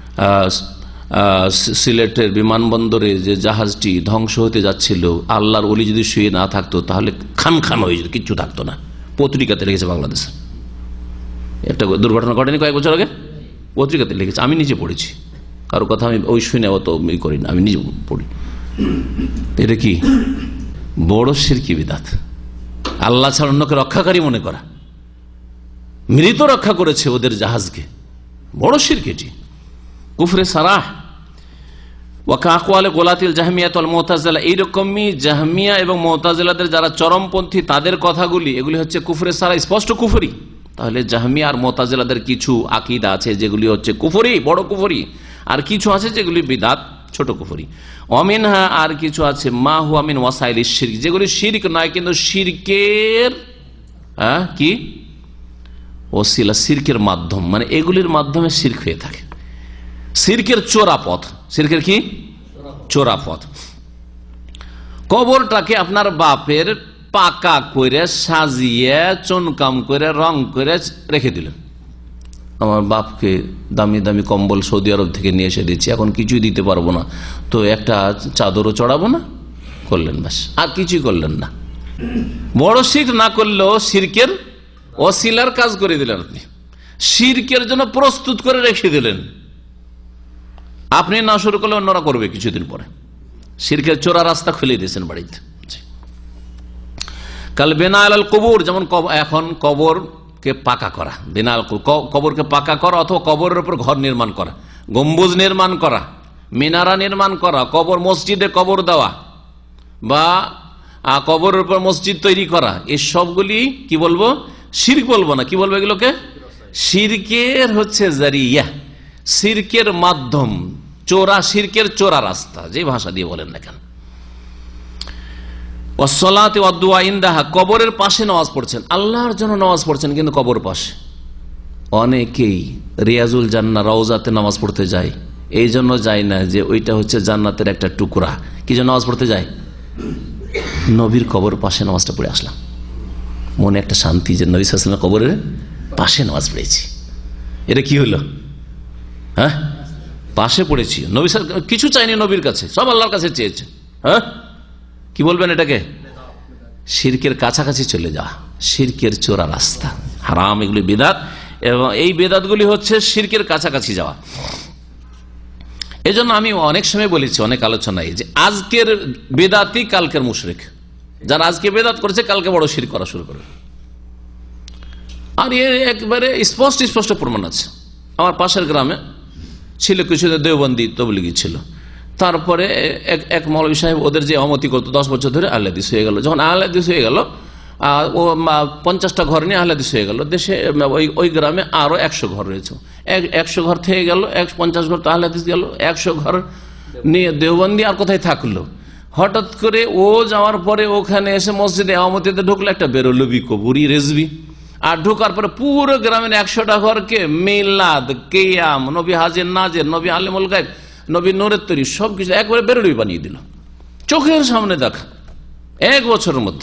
সিলেটের বিমানবন্দরে যে জাহাজটি ধ্বংস হতে যাচ্ছিল, আল্লাহর ওলি যদি শুয়ে না থাকতো তাহলে খান খান হয়ে যেত, কিচ্ছু থাকতো না। পত্রিকাতে লিখেছে বাংলাদেশে, একটা দুর্ঘটনা ঘটেনি কয়েক বছর আগে, পত্রিকাতে লিখেছে, আমি নিজে পড়েছি, কারো কথা আমি ওই শুনে অত করি না, আমি নিজে পড়ি। এটা কি বড় শিরকি বিদাত, আল্লাহ ছাড়া অন্যকে রক্ষাকারী মনে করা। মৃত রক্ষা করেছে ওদের জাহাজকে, বড় শিরক এটি, কুফরে সারাহ। ওয়াকাকওয়ালে গোলাতিল জাহমিয়াত ওয়াল মুতাজিলা, এইরকমই জাহমিয়া এবং মুতাজিলাদের যারা চরমপন্থী তাদের কথাগুলি, এগুলি হচ্ছে কুফরে সারাহ, স্পষ্ট কুফরি। তাহলে জাহমিয়া আর মুতাজিলাদের কিছু আকীদা আছে যেগুলি হচ্ছে কুফরি, বড় কুফরি, আর কিছু আছে যেগুলি বিদাত, ছোট কুফরি। অমিনহা, আর কিছু আছে মা হুয়া মিন ওয়াসাইলিশ শিরক, যেগুলি শিরক নয় কিন্তু শিরকের হ্যাঁ কি ওসিলা, শিরকের মাধ্যম, মানে এগুলির মাধ্যমে শিরক হয়ে থাকে। শিরকের চোরা পথ, শিরকের কি চোরা পথ। কবরটাকে আপনার বাপের পাকা করে সাজিয়ে চুনকাম করে রং করে রেখে দিলেন। আমার বাপকে দামি দামি কম্বল সৌদি আরব থেকে নিয়ে এসে দিচ্ছি, এখন কিছুই দিতে পারবো না, তো একটা চাদরও চড়াবো না, করলেন ব্যাস, আর কিছুই করলেন না। বড় শিরক না করলেও শিরকের ওসিলার কাজ করে দিলেন আপনি, শিরকের জন্য প্রস্তুত করে রেখে দিলেন। আপনি না শুরু করলে অন্যরা করবে কিছুদিন পরে, শিরকের চোরা রাস্তা খুলে দিয়েছেন বাড়িতে। কাল বিনা আল কবর, যেমন এখন কবরকে পাকা করা, বিনা আল কবরকে পাকা করা, অথবা কবরের উপর ঘর নির্মাণ করা, গম্বুজ নির্মাণ করা, মিনারা নির্মাণ করা, কবর মসজিদে কবর দেওয়া বা কবরের উপর মসজিদ তৈরি করা, এই সবগুলি কি বলবো? শিরক বলবো না, কি বলবো এগুলোকে? শিরকের হচ্ছে জারিয়া, শিরকের মাধ্যম, চোরা শিরকের চোরা রাস্তা, যে ভাষা দিয়ে বলেন না কেন। ওয়াসসালাতি ওয়াদ-দুআ ইনদাহা, কবরের পাশে নামাজ পড়ছেন, আল্লাহর জন্য নামাজ পড়ছেন কিন্তু কবর পাশে। অনেকেই রিয়াজুল জান্নাহ রওজাতে নামাজ পড়তে যায়, এই জন্য যায় না যে ওইটা হচ্ছে জান্নাতের একটা টুকরা, কি জন্য নামাজ পড়তে যায়? নবীর কবর পাশে নামাজটা পড়ে আসলাম, মনে একটা শান্তি যে নবী সাল্লাল্লাহু আলাইহি ওয়াসাল্লামের কবরের পাশে নামাজ পড়েছি। এটা কি হলো? হ্যাঁ, পাশে পড়েছি। নবী কিছু চাইনি নবীর কাছে, সব আল্লাহর কাছে চেয়েছে। হ্যাঁ, কি বলবেন এটাকে? শিরকের কাছাকাছি চলে যাওয়া, শিরকের চোরা রাস্তা, হারাম, এগুলি বিদআত, এবং এই বিদআতগুলি হচ্ছে শিরকের কাছাকাছি যাওয়া। এজন্য আমি অনেক সময় বলেছি, অনেক আলোচনায়, যে আজকের বেদাতি কালকের মুশরিক। যারা আজকে বেদাত করেছে কালকে বড় শিরক করা শুরু করবে। আর এর একবারে স্পষ্ট স্পষ্ট প্রমাণ আছে। আমার পাশের গ্রামে ছিল কিছু দেওবন্দি তবলিগি ছিল, তারপরে এক এক মৌলভী সাহেব ওদের যে অমতি করতো দশ বছর ধরে আহলে হাদিস হয়ে গেল। যখন আহলে হাদিস হয়ে গেল, ও পঞ্চাশটা ঘর নিয়ে আহলে হাদিস হয়ে গেল। দেশে ওই ওই গ্রামে আরো একশো ঘর রয়েছে, একশো ঘর থেকে গেল, এক পঞ্চাশ ঘর তো আহলে হাদিস গেল, একশো ঘর নিয়ে দেওবন্দি আর কোথায় থাকলো। হঠাৎ করে ও যাওয়ার পরে ওখানে এসে মসজিদে ইমামতিতে ঢুকলো একটা বেরোলবি কবুরি রেজবি, আর ঢোকার পরে পুরো গ্রামের একশোটা ঘরকে মিলাদ, কিয়াম, নবী হাজির নাজির, নবী আলিমুল গায়ব, নবী নূরের তৈরি সবকিছু একবারে বেরোলবি বানিয়ে দিল, চোখের সামনে দেখা, এক বছরের মধ্যে।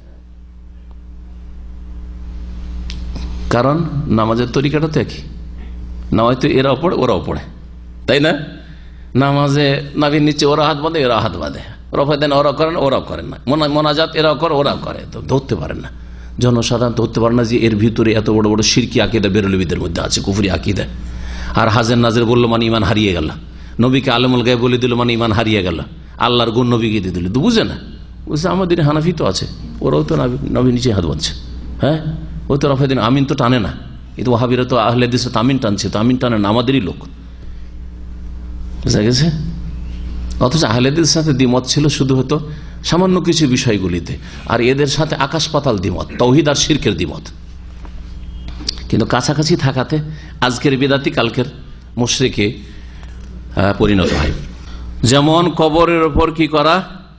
কারণ নামাজের তরিকাটা তো একই, নামাজ তো এরাও পড়ে ওরাও পড়ে, তাই না? নামাজে নাভির নিচে ওরা হাত বাঁধে, এরা হাত বাঁধে, রফা দেন ওরাও করেন, ওরাও করেন না, মোনাজাত এরাও করে, ওরাও করে, তো ধরতে পারেন না, জনসাধারণ ধরতে পারে না যে এর ভিতরে এত বড় বড় শিরকি আকীদা বেরলবিদের মধ্যে আছে, কুফরি আকীদা। আর হাজের নাজের বললো মানে ইমান হারিয়ে গেল, নবীকে আলেমুল গায়ব বলে দিল মানে ইমান হারিয়ে গেল, আল্লাহর গুণ নবীকে দিয়ে দিল, তো বুঝে না, বুঝছে আমাদের হানাফি তো আছে, ওরাও তো নবী নিচে হাত বাঁধছে। হ্যাঁ, ও তো রফা দিন আমিন তো টানে না, কিন্তু ওয়াহাবিরা তো আহলে হাদিস তো আমিন টানছে, তো আমিন টানে না, আমাদেরই লোক, বুঝা গেছে? অথচ আহলে হাদিসের সাথে দ্বিমত ছিল শুধু হতো সামান্য কিছু বিষয়গুলিতে, আর এদের সাথে আকাশ পাতাল দ্বিমত, তাওহীদ আর শিরকের দ্বিমত। কিন্তু কাছাকাছি থাকাতে আজকের বিদাতি কালকের মুশরিকে পরিণত হয়। যেমন কবরের ওপর কি করা,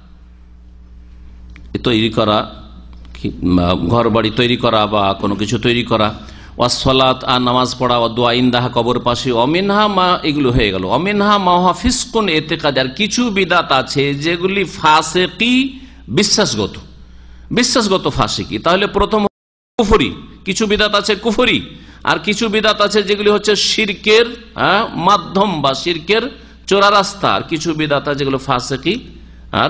তৈরি করা, ঘর বাড়ি তৈরি করা বা কোনো কিছু তৈরি করা, ওয়াসসালাত আর নামাজ পড়া, ওয়াদ-দুআ ইনদাহা কবর পাশে, অমিনহা মা, এগুলো হয়ে গেল। অমিনহা মা হুয়া ফিসকুন ইতিকাদি, আর কিছু বিদাত আছে যেগুলি ফাসিকি, বিশ্বাসগত, বিশ্বাসগত ফাসিকি। তাহলে প্রথম কুফরি, কিছু বিদাত আছে কুফরি, আর কিছু বিদাত আছে যেগুলি হচ্ছে শিরকের মাধ্যম বা শিরকের চোরা রাস্তা, আর কিছু বিদাত আছে যেগুলো ফাসিকি আর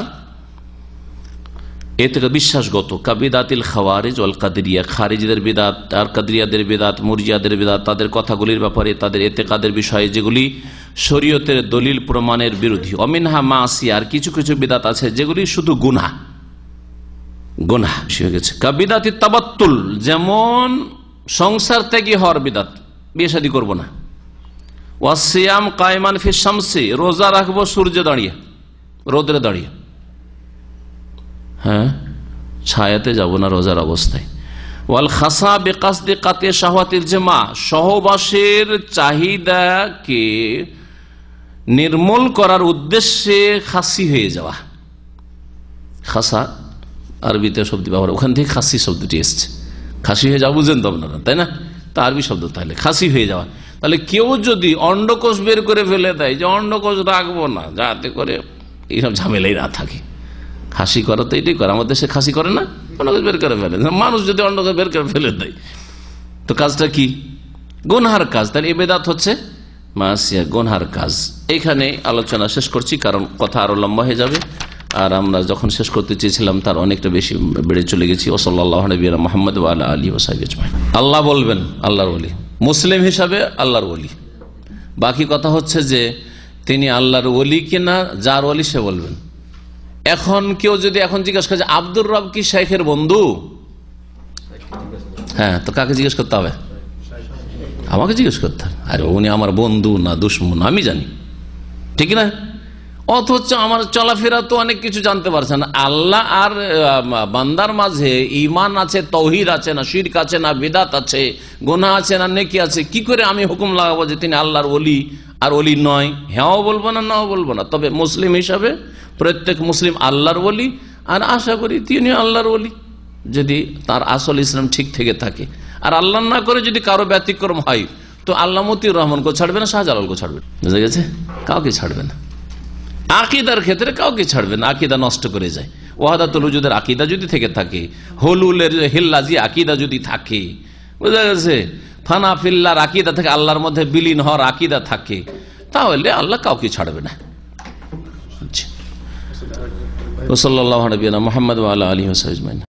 এ থেকে বিশ্বাসগত। কাবিদাতিল খাওয়ারিজ ওয়াল কাদরিয়া, খারিজদের বিদাত আর কাদরিয়াদের বিদাত, মুরজিয়াদের বিদাত, তাদের কথাগুলির ব্যাপারে, তাদের এতেকাদের বিষয়ে যেগুলি শরীয়তের দলিল প্রমাণের বিরোধী। অমিনহা মাসিয়া, আর কিছু কিছু বিদাত আছে যেগুলি শুধু গুনাহ, গুনাহ হয়ে গেছে। কাবিদাতি তাবাত্তুল, যেমন সংসার ত্যাগী হওয়ার বিদাত, বিয়ে শাদী করবো না। ওয়াসিয়াম কায়মান ফি শামসি, রোজা রাখবো সূর্যে দাঁড়িয়ে, রোদরে দাঁড়িয়ে, হ্যাঁ ছায়াতে যাব না রোজার অবস্থায়। ওয়াল খাসা বিকাসদি কাতে শাহওয়াতিল জামা, সহবাসের চাহিদাকে নির্মূল করার উদ্দেশ্যে খাসি হয়ে যাওয়া। খাসা আরবিতে শব্দ ব্যবহার, ওখান থেকে খাসি শব্দটি এসছে, খাসি হয়ে যাওয়া বুঝেন তো আপনারা, তাই না? তা আরবি শব্দ, তাহলে খাসি হয়ে যাওয়া। তাহলে কেউ যদি অন্ডকোষ বের করে ফেলে দেয় যে অন্ডকোষ রাখবো না, যাতে করে এইসব ঝামেলাই না থাকে, খাসি করা তো এটাই করে, আমাদের দেশে খাসি করে না, অন্ডকোষ বের করে ফেলে। মানুষ যদি অন্ডকোষ বের করে ফেলে দেয় তো কাজটা কি? গুনহার কাজ। তাহলে এ বেদাত হচ্ছে মাসিয়া, গুনহার কাজ। এইখানে আলোচনা শেষ করছি, কারণ কথা আরো লম্বা হয়ে যাবে, আর আমরা যখন শেষ করতে চেয়েছিলাম তার অনেকটা বেশি বেড়ে চলে গেছি। ও সাল্লাল্লাহু নবিয়্যিনা মুহাম্মদ ওয়া আলা আলিহি ওয়া সাহবিহি আজমাইন। আল্লাহ বলবেন আল্লাহর ওলি, মুসলিম হিসাবে আল্লাহর ওলি। বাকি কথা হচ্ছে যে তিনি আল্লাহর ওলি কিনা, যার ওলি সে বলবেন। এখন কেউ যদি এখন জিজ্ঞাসা করে আব্দুর রব কি শেখের বন্ধু, হ্যাঁ, তো কাকে জিজ্ঞেস করতে হবে? আমাকে জিজ্ঞেস করতে হবে। আরে উনি আমার বন্ধু না দুশমন আমি জানি, ঠিক না? অথচ আমার চলাফেরা তো অনেক কিছু জানতে পারছেন। আল্লাহ আর বান্দার মাঝে ঈমান আছে, তাওহীদ আছে না, শিরক আছে না, বিদআত আছে, গুনাহ আছে না, নেকি আছে, কি করে আমি হুকুম লাগাবো যে তিনি আল্লাহর ওলি আর ওলি নয়? হ্যাঁও বলবো না, নাও বলবো না। তবে মুসলিম হিসাবে প্রত্যেক মুসলিম আল্লাহর ওলি, আর আশা করি তিনি আল্লাহর ওলি, যদি তার আসল ইসলাম ঠিক থেকে থাকে। আর আল্লাহ না করে যদি কারো ব্যতিক্রম হয় তো আল্লাহ মতিউর রহমানকে ছাড়বে না, শাহজালালকে ছাড়বে, বুঝা গেছে? কাউকে ছাড়বে না। আকিদার ক্ষেত্রে কাউকে ছাড়বে না, আকিদা নষ্ট করে যায়। ওয়াহদাতুল উজুদের আকিদা যদি থেকে থাকে, হলুলের হিল্লাজি আকিদা যদি থাকে, বুঝা গেছে, ফানা ফিল্লার আকিদা থেকে, আল্লাহর মধ্যে বিলীন হওয়ার আকিদা থাকে, তাহলে আল্লাহ কাউকে ছাড়বে না। আচ্ছা, ওয়া সাল্লাল্লাহু আলা নবিয়িনা মুহাম্মদ ওয়া আলা আলিহি ওয়া সাহবিহি আজমাইন।